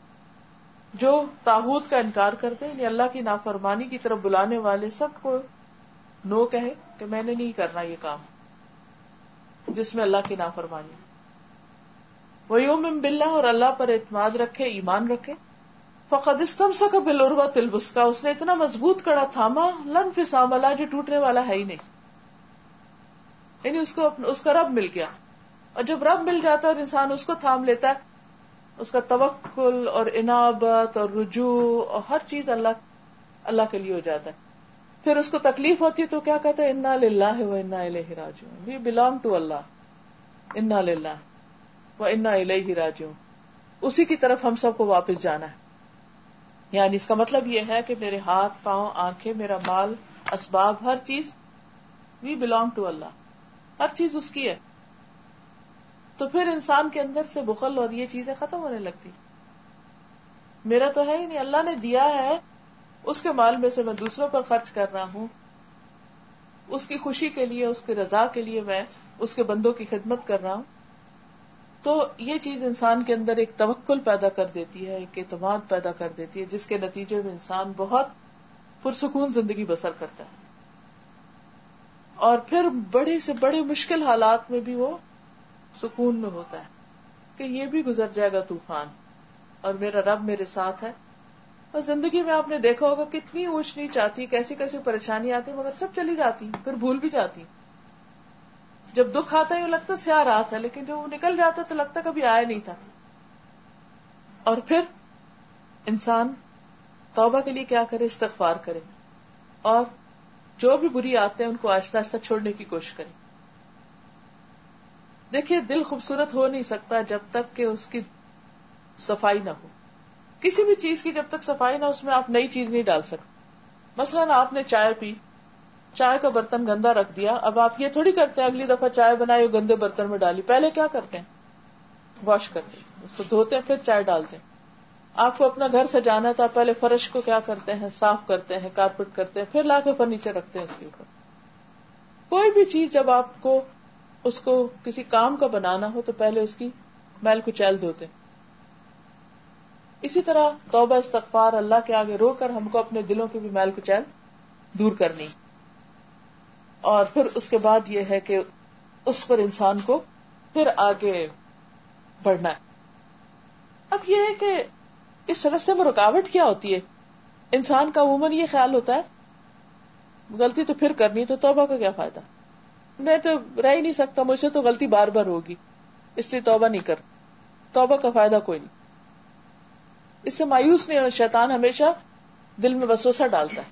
جو طاغوت کا انکار کرتے ہیں، یعنی اللہ کی نافرمانی کی طرف بلانے والے، سب کو نو کہے کہ میں نے نہیں کرنا یہ کام جس میں اللہ کی نافرمانی. وَيُؤْمِن بِاللَّهِ، اور اللہ پر اعتماد رکھے، ایمان رکھے. فَقَدْ اسْتَمْسَكَ بِالْعُرْوَةِ الْوُثْقَىٰ، اس نے اتنا مضبوط کڑا تھاما، لَا انفصام لہا، جو ٹوٹنے والا ہے ہی نہیں. یعنی اس کا رب مل گیا. اور جب رب مل جاتا ہے اور انسان اس کو تھام لیتا ہے، اس کا توکل اور انابت اور رجوع اور ہر چیز اللہ کے لیے ہو جاتا ہے. پھر اس کو تکلیف ہوتی ہے تو کیا کہتا ہے انا للہ و انا الیہ راجعون، وی بلانگ ٹو اللہ. انا للہ و انا الیہ راجعون، اسی کی طرف ہم سب کو واپس جانا ہے. یعنی اس کا مطلب یہ ہے کہ میرے ہاتھ، پاؤں، آنکھیں، میرا مال، اسباب، ہر چیز وی بلانگ ٹو اللہ، ہر چیز اس کی ہے. تو پھر انسان کے اندر سے بخل اور یہ چیزیں ختم ہونے لگتی. میرا تو ہے ہی نہیں، اللہ نے دیا ہے، اس کے مال میں سے میں دوسروں پر خرچ کر رہا ہوں، اس کی خوشی کے لیے، اس کی رضا کے لیے میں اس کے بندوں کی خدمت کر رہا ہوں. تو یہ چیز انسان کے اندر ایک توکل پیدا کر دیتی ہے، ایک اعتماد پیدا کر دیتی ہے، جس کے نتیجے میں انسان بہت پرسکون زندگی بسر کرتا ہے. اور پھر بڑی سے بڑی مشکل حالات میں بھی وہ سکون میں ہوتا ہے کہ یہ بھی گزر جائے گا طوفان اور میرا رب میرے ساتھ ہے. اور زندگی میں آپ نے دیکھا ہوگا کتنی اونچ نیچ آتی، کیسی کیسی پریشانی آتی، مگر سب چلی جاتی، پھر بھول بھی جاتی. جب دکھ آتا ہے لگتا سیاہ رات ہے، لیکن جب وہ نکل جاتا تو لگتا کبھی آیا نہیں تھا. اور پھر انسان توبہ کے لیے کیا کرے؟ استغفار کرے، اور جو بھی بری عادتیں ان کو آہستہ آہستہ چھوڑنے کی کوشش کرے. دیکھیے دل خوبصورت ہو نہیں سکتا جب تک کہ اس کی صفائی نہ ہو. کسی بھی چیز کی جب تک صفائی نہ، اس میں آپ نئی چیز نہیں ڈال سکتے. مثلاً آپ نے چائے پی، چائے کا برتن گندا رکھ دیا، اب آپ یہ تھوڑی کرتے ہیں اگلی دفعہ چائے بنائی اور گندے برتن میں ڈالی. پہلے کیا کرتے ہیں؟ واش کرتے ہیں، اس کو دھوتے ہیں، پھر چائے ڈالتے ہیں. آپ کو اپنا گھر سجانا ہے تو آپ پہلے فرش کو کیا کرتے ہیں؟ صاف کرتے ہیں، کارپیٹ کرتے ہیں، پھر لا کے فرنیچر رکھتے ہیں اس کے اوپر. کوئی بھی چیز جب آپ کو اس کو کسی کام کا بنانا ہو تو پہلے اس کی میل کچیل دھوتے ہیں. اسی طرح توبہ استغفار اللہ کے آگے رو کر ہم کو اپنے دلوں کی بھی میل کچیل دور کرنی، اور پھر اس کے بعد یہ ہے کہ اس پر انسان کو پھر آگے بڑھنا ہے. اب یہ ہے کہ اس راستے میں رکاوٹ کیا ہوتی ہے؟ انسان کا عموماً یہ خیال ہوتا ہے غلطی تو پھر کرنی، تو توبہ کا کیا فائدہ، میں تو رہ ہی نہیں سکتا، مجھ سے تو غلطی بار بار ہوگی، اس لیے توبہ نہیں کر. توبہ کا فائدہ کوئی نہیں، اس سے مایوس نہیں ہونا. شیطان ہمیشہ دل میں وسوسہ ڈالتا ہے.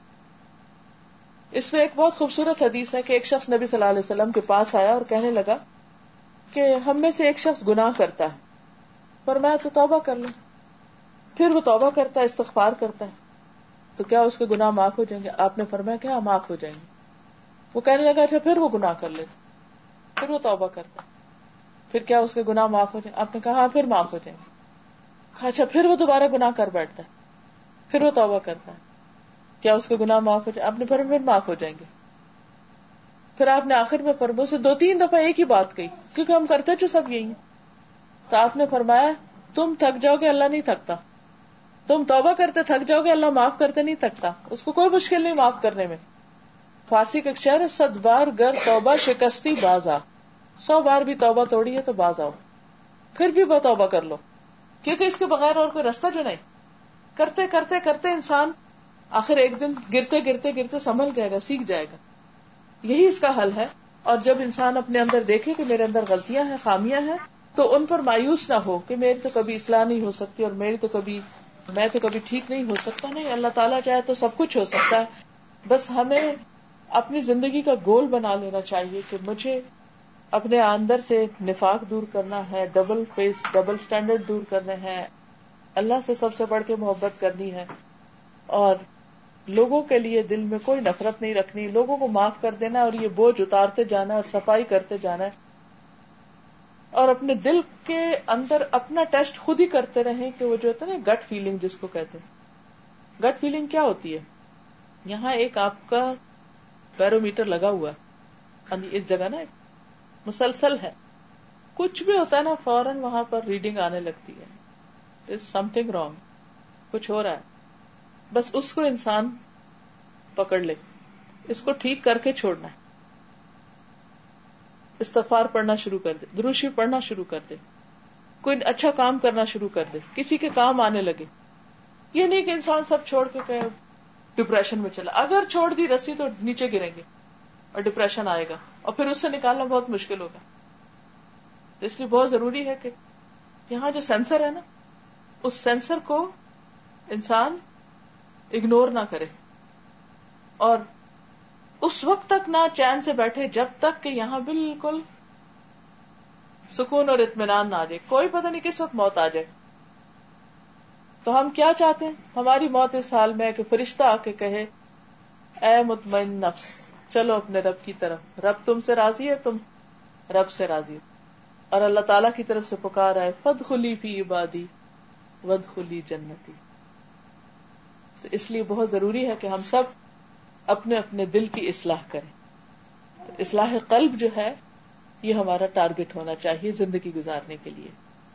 اس میں ایک بہت خوبصورت حدیث ہے کہ ایک شخص نبی صلی اللہ علیہ وسلم کے پاس آیا اور کہنے لگا کہ ہم میں سے ایک شخص گناہ کرتا ہے، فرمایا تو توبہ کر لیں. پھر وہ توبہ کرتا ہے، استغفار کرتا ہے، تو کیا اس کے گناہ معاف ہو جائیں گے؟ آپ نے فرمایا کہ ہاں معاف ہو جائیں گے. وہ کہنے لگا اچھا پھر وہ گناہ کر لیتا، پھر وہ توبہ کرتا، پھر کیا اس کے گناہ معاف ہو جائیں؟ آپ نے کہا ہاں پھر معاف ہو جائیں گے. اچھا پھر وہ دوبارہ گناہ کر بیٹھتا ہے، پھر وہ توبہ کرتا ہے، کیا اس کے گناہ معاف ہو جائیں؟ آپ نے فرمایا پھر معاف ہو جائیں گے. پھر آپ نے آخر میں فرمایا سے 2-3 دفعہ ایک ہی بات کہی، کیونکہ ہم کرتے جو سب یہی ہیں. تو آپ نے فرمایا تم تھک جاؤ گے، اللہ نہیں تھکتا. تم توبہ کرتے تھک جاؤ گے، اللہ معاف کرتے نہیں تھکتا، اس کو کوئی مشکل نہیں معاف کرنے میں. فارسی کا ایک شعر ہے 100 بار گر توبہ شکستی باز آ، 100 بار بھی توبہ توڑی ہے تو باز آؤ، پھر بھی وہ توبہ کر لو، کیونکہ اس کے بغیر اور کوئی راستہ جو نہیں. کرتے کرتے کرتے انسان آخر ایک دن گرتے گرتے گرتے سنبھل جائے گا، سیکھ جائے گا. یہی اس کا حل ہے. اور جب انسان اپنے اندر دیکھے کہ میرے اندر غلطیاں ہیں، خامیاں ہیں، تو ان پر مایوس نہ ہو کہ میری تو کبھی اصلاح نہیں ہو سکتی اور میں تو کبھی ٹھیک نہیں ہو سکتا. نہیں، اللہ تعالیٰ چاہے تو سب کچھ ہو سکتا ہے. بس ہمیں اپنی زندگی کا گول بنا لینا چاہیے کہ مجھے اپنے اندر سے نفاق دور کرنا ہے، ڈبل فیس، ڈبل سٹینڈرڈ دور کرنے ہیں، اللہ سے سب سے بڑھ کے محبت کرنی ہے، اور لوگوں کے لیے دل میں کوئی نفرت نہیں رکھنی، لوگوں کو معاف کر دینا اور یہ بوجھ اتارتے جانا اور صفائی کرتے جانا ہے. اور اپنے دل کے اندر اپنا ٹیسٹ خود ہی کرتے رہیں کہ وہ جو ہوتا ہے نا گٹ فیلنگ جس کو کہتے ہیں. گٹ فیلنگ کیا ہوتی ہے؟ یہاں ایک آپ کا بیرومیٹر لگا ہوا ہے اس جگہ نا، مسلسل ہے، کچھ بھی ہوتا ہے نا فوراً وہاں پر ریڈنگ آنے لگتی ہے. Is something wrong، کچھ ہو رہا ہے. بس اس کو انسان پکڑ لے، اس کو ٹھیک کر کے چھوڑنا ہے. استغفار پڑھنا شروع کر دے، درود شریف پڑھنا شروع کر دے، کوئی اچھا کام کرنا شروع کر دے، کسی کے کام آنے لگے. یہ نہیں کہ انسان سب چھوڑ کے کہ ڈپریشن میں چلا. اگر چھوڑ دی رسی تو نیچے گریں گے اور ڈپریشن آئے گا اور پھر اس سے نکالنا بہت مشکل ہوگا. اس لیے بہت ضروری ہے کہ یہاں جو سینسر ہے نا، اس سینسر کو انسان اگنور نہ کرے، اور اس وقت تک نہ چین سے بیٹھے جب تک کہ یہاں بالکل سکون اور اطمینان نہ آ جائے. کوئی پتہ نہیں کس وقت موت آ جائے. تو ہم کیا چاہتے ہیں؟ ہماری موت اس حال میں ہے کہ فرشتہ آ کے کہے اے مطمئن نفس چلو اپنے رب کی طرف، رب تم سے راضی ہے، تم رب سے راضی ہو. اور اللہ تعالیٰ کی طرف سے پکار آئے فادخلی فی عبادی وادخلی جنتی. تو اس لیے بہت ضروری ہے کہ ہم سب اپنے اپنے دل کی اصلاح کریں. تو اصلاح قلب جو ہے یہ ہمارا ٹارگٹ ہونا چاہیے زندگی گزارنے کے لیے.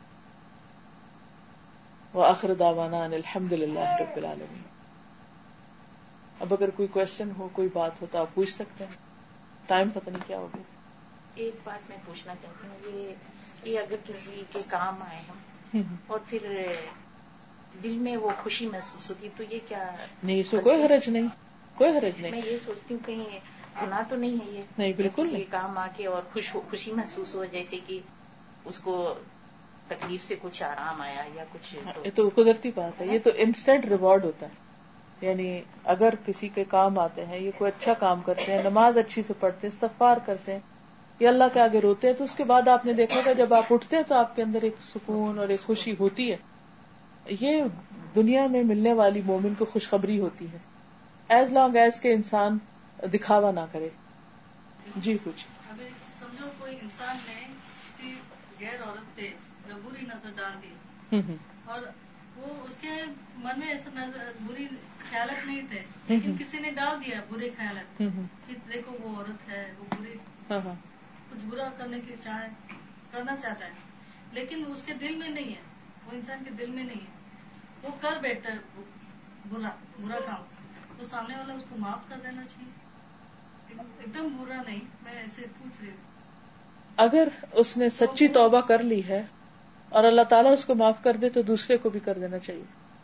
وآخر دعوانا ان الحمد للہ رب العالمین. اب اگر کوئی کوشچن ہو، کوئی بات ہو تو آپ پوچھ سکتے ہیں. ٹائم پتہ نہیں کیا ہو گیا. ایک بات میں پوچھنا چاہتی ہوں، یہ کہ اگر کسی کے کام آئے ہم اور پھر دل میں وہ خوشی محسوس ہوتی تو یہ کیا؟ نہیں، اس میں کوئی حرج نہیں، کوئی حرج نہیں. میں یہ سوچتی ہوں کہیں گناہ تو نہیں ہے یہ؟ نہیں، بالکل کسی نہیں. کے کام آ کے اور خوشی محسوس ہو، جیسے کہ اس کو تکلیف سے کچھ آرام آیا یا کچھ. یہ تو قدرتی بات ہے، یہ تو انسٹنٹ ریوارڈ ہوتا ہے. یعنی اگر کسی کے کام آتے ہیں، یہ کوئی اچھا کام کرتے ہیں، نماز اچھی سے پڑھتے ہیں، استغفار کرتے ہیں یا اللہ کے آگے روتے ہیں، تو اس کے بعد آپ نے دیکھا کہ جب آپ اٹھتے ہیں تو آپ کے اندر ایک سکون اور ایک خوشی ہوتی ہے. یہ دنیا میں ملنے والی مومن کو خوشخبری ہوتی ہے، ایز لانگ ایز کے انسان دکھاوا نہ کرے. جی کچھ اگر سمجھو کوئی انسان نے کسی غیر عورت پہ بری نظر ڈال دی اور وہ اس کے من میں ایسا بری خیالات نہیں تھے، لیکن کسی نے ڈال دیا برے خیالات کہ دیکھو وہ عورت ہے، وہ بری کچھ برا کرنا چاہتا ہے، لیکن اس کے دل میں نہیں ہے، وہ انسان کے دل میں نہیں ہے، وہ کر بیٹھتا ہے برا کام، تو سامنے والا اس کو معاف کر دینا چاہیے. ایک دم برا نہیں، میں ایسے پوچھ رہی ہوں. اگر اس نے سچی توبہ کر لی ہے اور اللہ تعالیٰ اس کو معاف کر دے تو دوسرے کو بھی کر دینا چاہیے.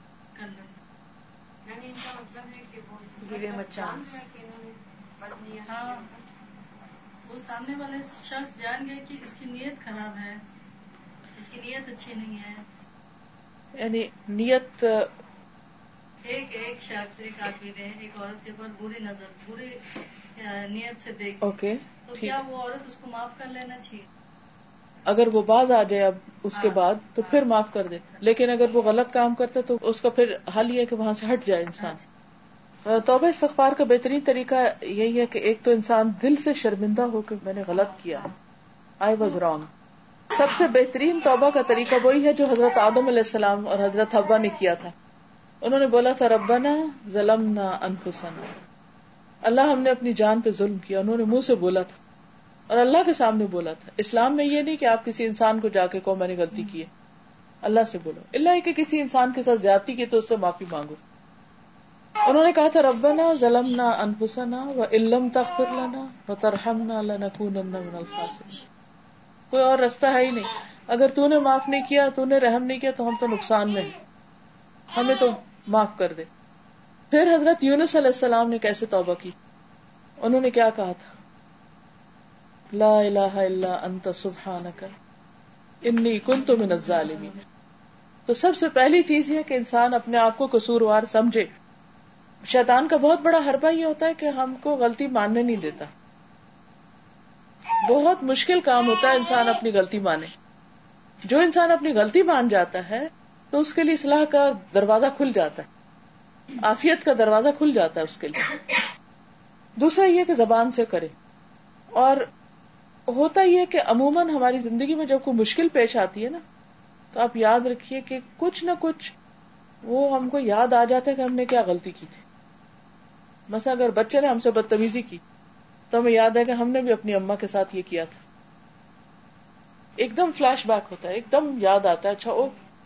یعنی ان کا مطلب ہے کہ وہ ہاں، وہ سامنے والے شخص جان گئے کہ اس کی نیت خراب ہے، اس کی نیت اچھی نہیں ہے. یعنی نیت ایک شخص، ایک آدمی نے ایک عورت کے اوپر بری نیت سے دیکھ اوکے، تو کیا وہ عورت اس کو معاف کر لینا چاہیے؟ اگر وہ باز آ جائے اب اس کے بعد تو پھر معاف کر دے. لیکن اگر وہ غلط کام کرتا تو اس کا پھر حل یہ کہ وہاں سے ہٹ جائے انسان. توبہ استغفار کا بہترین طریقہ یہی ہے کہ ایک تو انسان دل سے شرمندہ ہو کہ میں نے غلط کیا، آئی واز رانگ. سب سے بہترین توبہ کا طریقہ وہی ہے جو حضرت آدم علیہ السلام اور حضرت حوا نے کیا تھا. انہوں نے بولا تھا ربنا ظلمنا انفسنا، اللہ ہم نے اپنی جان پہ ظلم کیا. انہوں نے منہ سے بولا تھا اور اللہ کے سامنے بولا تھا. اسلام میں یہ نہیں کہ آپ کسی انسان کو جا کے کہو میں نے غلطی کی ہے، اللہ سے بولو. اللہ کہ کسی انسان کے ساتھ زیادتی کی تو اس سے معافی مانگو. انہوں نے کہا تھا ربنا ظلمنا انفسنا وان لم تغفر لنا وترحمنا لنکونن من الخاسرین. کوئی اور راستہ ہے ہی نہیں. اگر تو نے معاف نہیں کیا، تو نے رحم نہیں کیا تو ہم تو نقصان میں ہیں، ہمیں تو معاف کر دے. پھر حضرت یونس علیہ السلام نے کیسے توبہ کی؟ انہوں نے کیا کہا تھا؟ لا الہ الا انت سبحانک انی کنت من الظالمین. تو سب سے پہلی چیز یہ کہ انسان اپنے آپ کو قصوروار سمجھے. شیطان کا بہت بڑا حربہ یہ ہوتا ہے کہ ہم کو غلطی ماننے نہیں دیتا. بہت مشکل کام ہوتا ہے انسان اپنی غلطی مانے. جو انسان اپنی غلطی مان جاتا ہے تو اس کے لیے اصلاح کا دروازہ کھل جاتا ہے، عافیت کا دروازہ کھل جاتا ہے اس کے لیے. دوسرا یہ کہ زبان سے کرے. اور ہوتا یہ کہ عموماً ہماری زندگی میں جب کوئی مشکل پیش آتی ہے نا تو آپ یاد رکھیے کہ کچھ نہ کچھ وہ ہم کو یاد آ جاتا ہے کہ ہم نے کیا غلطی کی تھی. مثلا اگر بچے نے ہم سے بدتمیزی کی تو ہمیں یاد ہے کہ ہم نے بھی اپنی اماں کے ساتھ یہ کیا تھا. ایک دم فلیش بیک ہوتا ہے، ایک دم یاد آتا ہے اچھا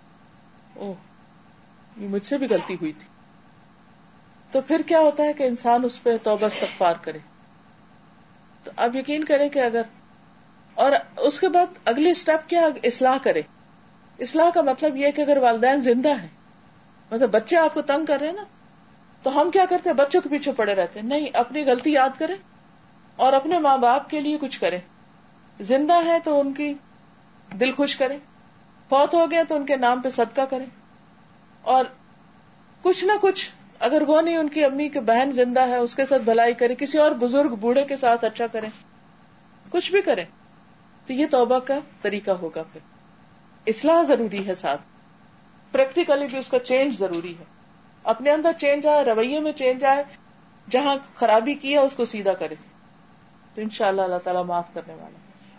یہ مجھ سے بھی غلطی ہوئی تھی. تو پھر کیا ہوتا ہے کہ انسان اس پہ توبہ استغفار کرے. تو آپ یقین کریں کہ اگر اور اس کے بعد اگلی سٹیپ کیا، اصلاح کرے. اصلاح کا مطلب یہ کہ اگر والدین زندہ ہیں، مطلب بچے آپ کو تنگ کر رہے ہیں نا، تو ہم کیا کرتے ہیں؟ بچوں کے پیچھے پڑے رہتے ہیں. نہیں، اپنی غلطی یاد کریں اور اپنے ماں باپ کے لیے کچھ کریں. زندہ ہے تو ان کی دل خوش کریں، فوت ہو گئے تو ان کے نام پہ صدقہ کریں. اور کچھ نہ کچھ، اگر وہ نہیں ان کی امی کی بہن زندہ ہے اس کے ساتھ بھلائی کریں، کسی اور بزرگ بوڑھے کے ساتھ اچھا کریں، کچھ بھی کریں. تو یہ توبہ کا طریقہ ہوگا. پھر اصلاح ضروری ہے، ساتھ پریکٹیکلی بھی اس کا چینج ضروری ہے. اپنے اندر چینج آئے، رویے میں چینج آئے، جہاں خرابی کی ہے اس کو سیدھا کرے، تو انشاءاللہ اللہ تعالیٰ معاف کرنے والا ہے.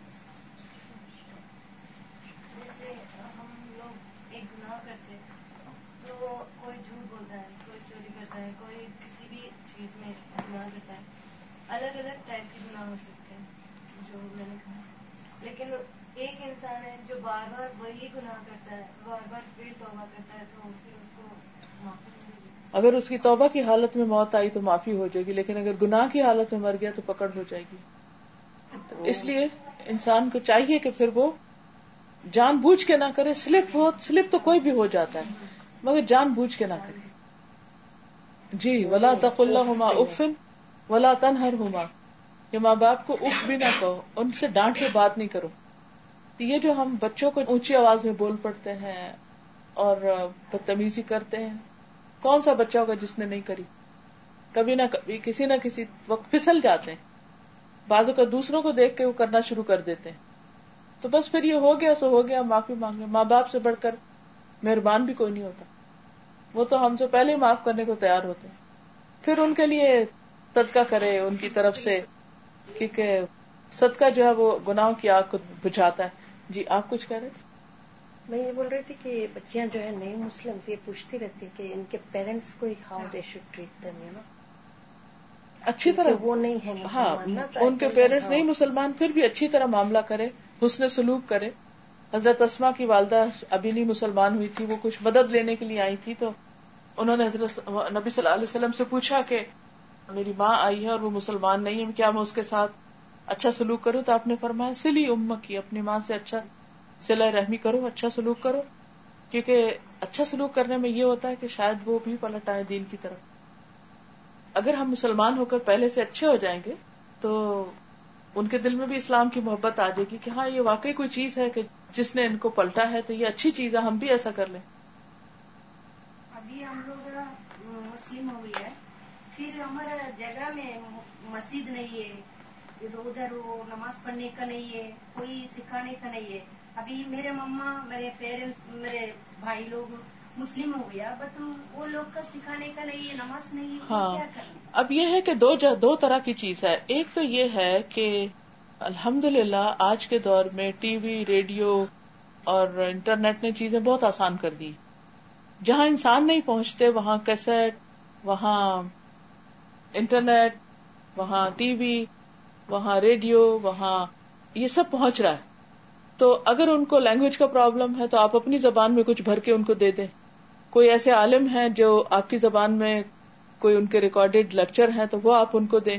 جیسے ہم لوگ ایک گناہ کرتے ہیں تو کوئی جھوٹ بولتا ہے، کوئی چوری کرتا ہے، کوئی کسی بھی چیز میں گناہ کرتا ہے. الگ الگ ٹائپ کے گناہ ہو سکتے ہیں جو میں نے کہا، لیکن ایک انسان ہے جو بار بار وہی گناہ کرتا ہے، بار بار پھر توبہ کرتا ہے، تو پھر اس کو معافی ملے گی؟ اگر اس کی توبہ کی حالت میں موت آئی تو معافی ہو جائے گی، لیکن اگر گناہ کی حالت میں مر گیا تو پکڑ ہو جائے گی. تو اس لیے انسان کو چاہیے کہ پھر وہ جان بوجھ کے نہ کرے. سلپ تو کوئی بھی ہو جاتا ہے، مگر جان بوجھ کے نہ کرے. جی ولا تقل لهما اف ولا تنهرهما، کہ ماں باپ کو اف بھی نہ کہو، ان سے ڈانٹ کے بات نہیں کرو. یہ جو ہم بچوں کو اونچی آواز میں بول پڑتے ہیں اور بدتمیزی کرتے ہیں، کون سا بچہ ہوگا جس نے نہیں کری؟ کبھی نہ کبھی کسی نہ کسی وقت پھسل جاتے ہیں. بعضوں کا دوسروں کو دیکھ کے وہ کرنا شروع کر دیتے ہیں. تو بس پھر یہ ہو گیا سو ہو گیا، معافی مانگ لیں. ماں باپ سے بڑھ کر مہربان بھی کوئی نہیں ہوتا، وہ تو ہم سے پہلے معاف کرنے کو تیار ہوتے ہیں. پھر ان کے لیے صدقہ کرے ان کی طرف سے، کیونکہ صدقہ جو ہے وہ گناہوں کی آگ کو بجھاتا ہے. جی آپ کچھ کہہ رہے تھے؟ میں یہ بول رہی تھی کہ بچیاں جو ہے نئی مسلم یہ پوچھتی رہتی کہ ان کے پیرنٹس کو how they should treat them, اچھی طرح. وہ نہیں ہے ہاں ان کے پیرنٹس نہیں مسلمان، پھر بھی اچھی طرح معاملہ کرے، حسن سلوک کرے. حضرت اسما کی والدہ ابھی نہیں مسلمان ہوئی تھی، وہ کچھ مدد لینے کے لیے آئی تھی، تو انہوں نے حضرت نبی صلی اللہ علیہ وسلم سے پوچھا کہ میری ماں آئی ہے اور وہ مسلمان نہیں ہے، کیا میں اس کے ساتھ اچھا سلوک کروں؟ تو آپ نے فرمایا سلی امک کی، اپنی ماں سے اچھا صلہ رحمی کرو، اچھا سلوک کرو، کیونکہ اچھا سلوک کرنے میں یہ ہوتا ہے کہ شاید وہ بھی پلٹ آئے دین کی طرف. اگر ہم مسلمان ہو کر پہلے سے اچھے ہو جائیں گے تو ان کے دل میں بھی اسلام کی محبت آ جائے گی کہ ہاں یہ واقعی کوئی چیز ہے کہ جس نے ان کو پلٹا ہے، تو یہ اچھی چیز ہے، ہم بھی ایسا کر لیں. ابھی ہم لوگ مسلم ہو گئے، پھر ہمارا جگہ میں مسجد نہیں ہے، ادھر ادھر وہ نماز پڑھنے کا نہیں ہے، کوئی سکھانے کا نہیں ہے. ابھی میرے مما، میرے پیرنٹس، میرے بھائی لوگ مسلم ہو گیا، بٹ وہ لوگ کا سکھانے کا نہیں ہے، نماز نہیں ہے. ہاں کیا کریں؟ اب یہ ہے کہ دو طرح کی چیز ہے. ایک تو یہ ہے کہ الحمدللہ آج کے دور میں ٹی وی، ریڈیو اور انٹرنیٹ نے چیزیں بہت آسان کر دی. جہاں انسان نہیں پہنچتے وہاں کیسٹ، وہاں انٹرنیٹ، وہاں ٹی وی، وہاں ریڈیو، وہاں یہ سب پہنچ رہا ہے. تو اگر ان کو لینگویج کا پرابلم ہے تو آپ اپنی زبان میں کچھ بھر کے ان کو دے دیں. کوئی ایسے عالم ہیں جو آپ کی زبان میں کوئی ان کے ریکارڈیڈ لیکچر ہیں تو وہ آپ ان کو دیں.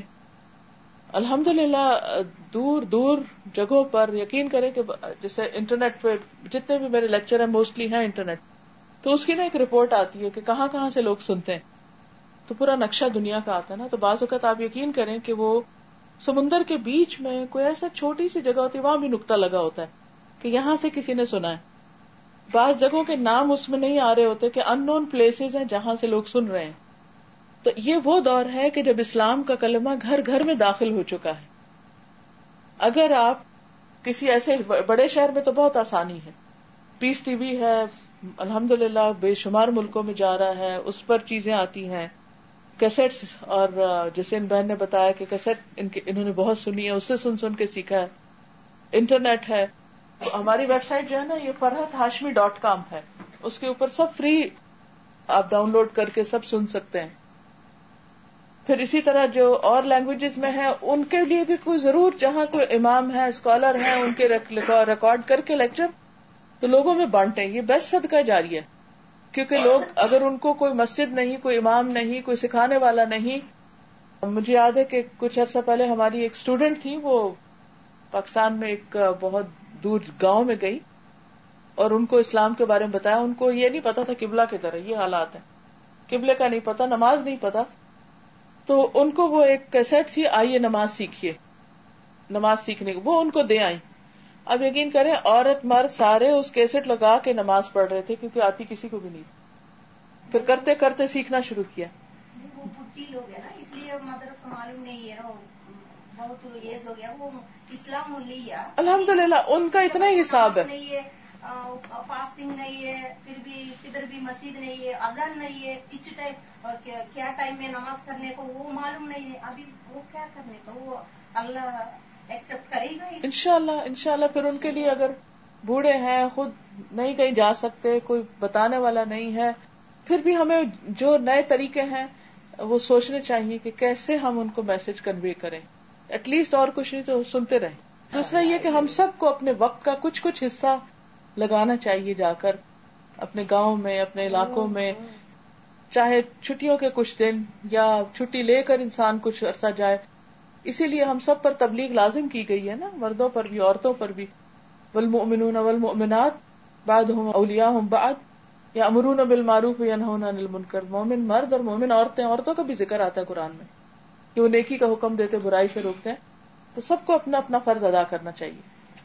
الحمدللہ دور دور جگہوں پر یقین کریں کہ جیسے انٹرنیٹ پہ جتنے بھی میرے لیکچر ہیں موسٹلی ہیں انٹرنیٹ، تو اس کی نا ایک رپورٹ آتی ہے کہ کہاں کہاں سے لوگ سنتے ہیں، تو پورا نقشہ دنیا کا آتا ہے نا. تو بعض اوقات آپ یقین کریں کہ وہ سمندر کے بیچ میں کوئی ایسا چھوٹی سی جگہ ہوتی ہے، وہاں بھی نقطہ لگا ہوتا ہے کہ یہاں سے کسی نے سنا ہے. بعض جگہوں کے نام اس میں نہیں آ رہے ہوتے کہ ان نون پلیسز ہیں جہاں سے لوگ سن رہے ہیں. تو یہ وہ دور ہے کہ جب اسلام کا کلمہ گھر گھر میں داخل ہو چکا ہے. اگر آپ کسی ایسے بڑے شہر میں تو بہت آسانی ہے، پیس ٹی وی ہے الحمدللہ بے شمار ملکوں میں جا رہا ہے، اس پر چیزیں آتی ہیں، کیسٹس، اور جیسے ان بہن نے بتایا کہ کیسٹ انہوں نے بہت سنی ہے، اس سے سن کے سیکھا ہے. انٹرنیٹ ہے. ہماری ویب سائٹ جو ہے نا یہ farhathashmi.com ہے، اس کے اوپر سب فری آپ ڈاؤن لوڈ کر کے سب سن سکتے ہیں. پھر اسی طرح جو اور لینگویجز میں ہیں ان کے لیے بھی کوئی ضرور جہاں کوئی امام ہے، اسکالر ہیں، ان کے ریکارڈ کر کے لیکچر تو لوگوں میں بانٹیں. یہ بیسٹ صدقہ جاری ہے، کیونکہ لوگ اگر ان کو کوئی مسجد نہیں، کوئی امام نہیں، کوئی سکھانے والا نہیں. مجھے یاد ہے کہ کچھ عرصہ پہلے ہماری ایک اسٹوڈنٹ تھی، وہ پاکستان میں ایک بہت دور گاؤں میں گئی اور ان کو اسلام کے بارے میں بتایا. ان کو یہ نہیں پتا تھا قبلہ کدھر ہے، یہ حالات ہیں، قبلے کا نہیں پتا، نماز نہیں پتا. تو ان کو وہ ایک کیسٹ تھی، آئیے نماز سیکھیے، نماز سیکھنے کو وہ ان کو دے آئی. اب یقین کریں عورت مرد سارے اس کیسٹ لگا کے نماز پڑھ رہے تھے، کیونکہ آتی کسی کو بھی نہیں. پھر کرتے کرتے سیکھنا شروع کیا. وہ بڈھی لوگ ہیں نا، اس لیے مدر کو معلوم نہیں ہے نا، بہت ایج ہو گیا, وہ اسلام لیا الحمدللہ ان کا اتنا ہی حساب ہے, نہیں ہے, فاسٹنگ نہیں ہے, پھر بھی کدھر بھی مسجد نہیں ہے, اذان نہیں ہے, کس ٹائم کیا ٹائم میں نماز کرنے کو وہ معلوم نہیں ہے, ابھی وہ کیا کرنے کا, وہ اللہ ایکسپٹ کرے گا انشاءاللہ. پھر ان کے لیے اگر بوڑھے ہیں, خود نہیں کہیں جا سکتے, کوئی بتانے والا نہیں ہے, پھر بھی ہمیں جو نئے طریقے ہیں وہ سوچنے چاہیے کہ کیسے ہم ان کو میسج کنوے کریں, ایٹ لیسٹ اور کچھ نہیں تو سنتے رہیں. دوسرا یہ کہ ہم سب کو اپنے وقت کا کچھ حصہ لگانا چاہیے, جا کر اپنے گاؤں میں, اپنے علاقوں میں, چاہے چھٹیوں کے کچھ دن یا چھٹی لے کر انسان کچھ عرصہ جائے. اسی لیے ہم سب پر تبلیغ لازم کی گئی ہے نا, مردوں پر بھی عورتوں پر بھی. والمؤمنون والمؤمنات بعضهم اولیاء بعض یأمرون بالمعروف وینہون عن المنکر. مومن مرد اور مومن عورتوں کا بھی ذکر آتا ہے قرآن میں کہ وہ نیکی کا حکم دیتے, برائی سے روکتے ہیں. تو سب کو اپنا اپنا فرض ادا کرنا چاہیے.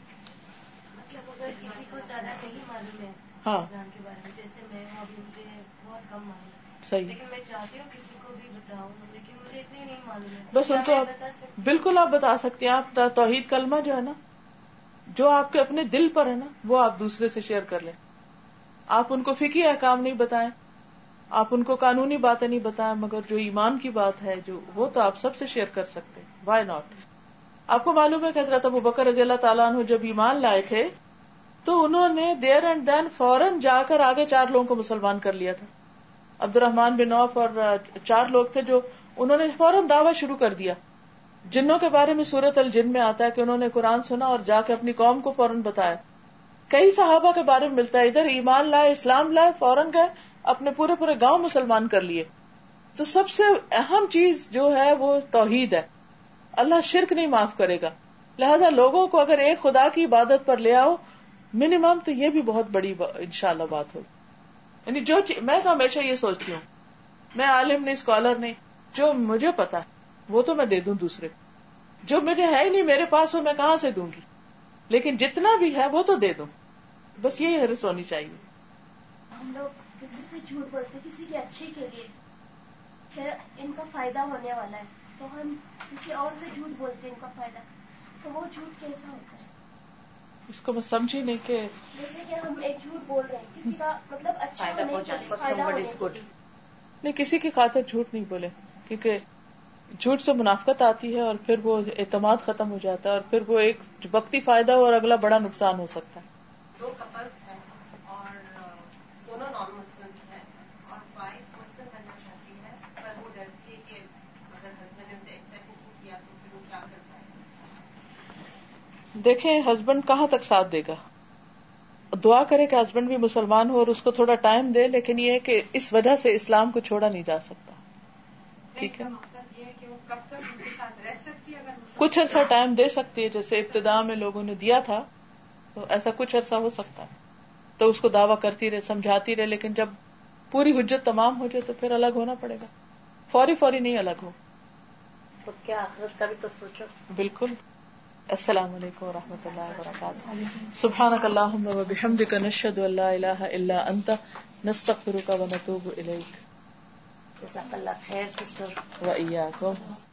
مطلب اگر کسی کو زیادہ نہیں معلوم ہے ہاں اسلام کے بارے میں, جیسے میں ابھی مجھے بہت کم معلوم ہے, صحیح, لیکن میں چاہتی ہوں کسی کو بھی بتاؤں, لیکن مجھے اتنی نہیں معلوم ہے. بس ان کو بالکل آپ بتا سکتے ہیں. آپ توحید کلمہ جو ہے نا, جو آپ کے اپنے دل پر ہے نا, وہ آپ دوسرے سے شیئر کر لیں. آپ ان کو فقہی احکام نہیں بتائیں, آپ ان کو قانونی باتیں نہیں بتائیں, مگر جو ایمان کی بات ہے جو وہ تو آپ سب سے شیئر کر سکتے ہیں. Why not. آپ کو معلوم ہے کہ حضرت ابوبکر رضی اللہ تعالیٰ عنہ جب ایمان لائے تھے تو انہوں نے دیر اینڈ دین فوراً جا کر آگے 4 لوگوں کو مسلمان کر لیا تھا. عبد الرحمن بن عوف اور 4 لوگ تھے جو انہوں نے فوراً دعویٰ شروع کر دیا. جنوں کے بارے میں سورۃ الجن میں آتا ہے کہ انہوں نے قرآن سنا اور جا کے اپنی قوم کو فوراً بتایا. کئی صحابہ کے بارے میں ملتا ہے, ادھر ایمان لائے, اسلام لائے, فوراً گئے اپنے پورے گاؤں مسلمان کر لیے. تو سب سے اہم چیز جو ہے وہ توحید ہے. اللہ شرک نہیں معاف کرے گا. لہذا لوگوں کو اگر ایک خدا کی عبادت پر لے آؤ منیمم, تو یہ بھی بہت بڑی انشاءاللہ بات ہوگی. یعنی میں تو ہمیشہ یہ سوچتی ہوں, میں عالم نہیں, اسکالر نہیں, جو مجھے پتا ہے وہ تو میں دے دوں دوسرے کو, جو مجھے ہے ہی نہیں میرے پاس وہ میں کہاں سے دوں گی, لیکن جتنا بھی ہے وہ تو دے دوں. بس یہی حرص ہونی چاہیے. ہم لوگ کسی سے جھوٹ بولتے کسی کے اچھے کے لیے کہ ان کا فائدہ ہونے والا ہے, تو ہم کسی اور سے جھوٹ بولتے ان کا فائدہ, تو وہ جھوٹ کیسا ہوتا ہے؟ اس کو میں سمجھی نہیں کہ جیسے کہ ہم ایک جھوٹ بول رہے ہیں کسی کا مطلب اچھا ہونے کے لیے, فائدہ ہونے کے لیے. نہیں, کسی کی خاطر جھوٹ نہیں بولے, کیونکہ جھوٹ سے منافقت آتی ہے اور پھر وہ اعتماد ختم ہو جاتا ہے اور پھر وہ ایک وقتی فائدہ اور اگلا بڑا نقصان ہو سکتا ہے. 2 کپلس ہیں اور دونوں نان مسلم ہیں اور وائف مسلم بننا چاہتی ہے, پر وہ ڈرتی ہے کہ اگر ہسبینڈ نے اسے ایکسپٹ نہیں کیا تو پھر وہ کیا کرتا ہے. دیکھیں ہسبینڈ کہاں تک ساتھ دے گا. دعا کرے کہ ہسبینڈ بھی مسلمان ہو اور اس کو تھوڑا ٹائم دے, لیکن یہ ہے کہ اس وجہ سے اسلام کو چھوڑا نہیں جا سکتا. ٹھیک ہے, کچھ عرصہ ٹائم دے سکتی ہے, جیسے ابتدا میں لوگوں نے دیا تھا, تو ایسا کچھ عرصہ ہو سکتا ہے. تو اس کو دعویٰ کرتی رہے, سمجھاتی رہے, لیکن جب پوری حجت تمام ہو جائے تو پھر الگ ہونا پڑے گا. فوری نہیں الگ ہو. تو کیا آخرت کا بھی تو سوچو. بالکل. السلام علیکم ورحمۃ اللہ وبرکاتہ. سبحانک اللہم وبحمدک, نشہد ان لا الہ الا انت, نستغفرک ونتوب الیک. جزاک اللہ خیر سسٹر. وإیاکم.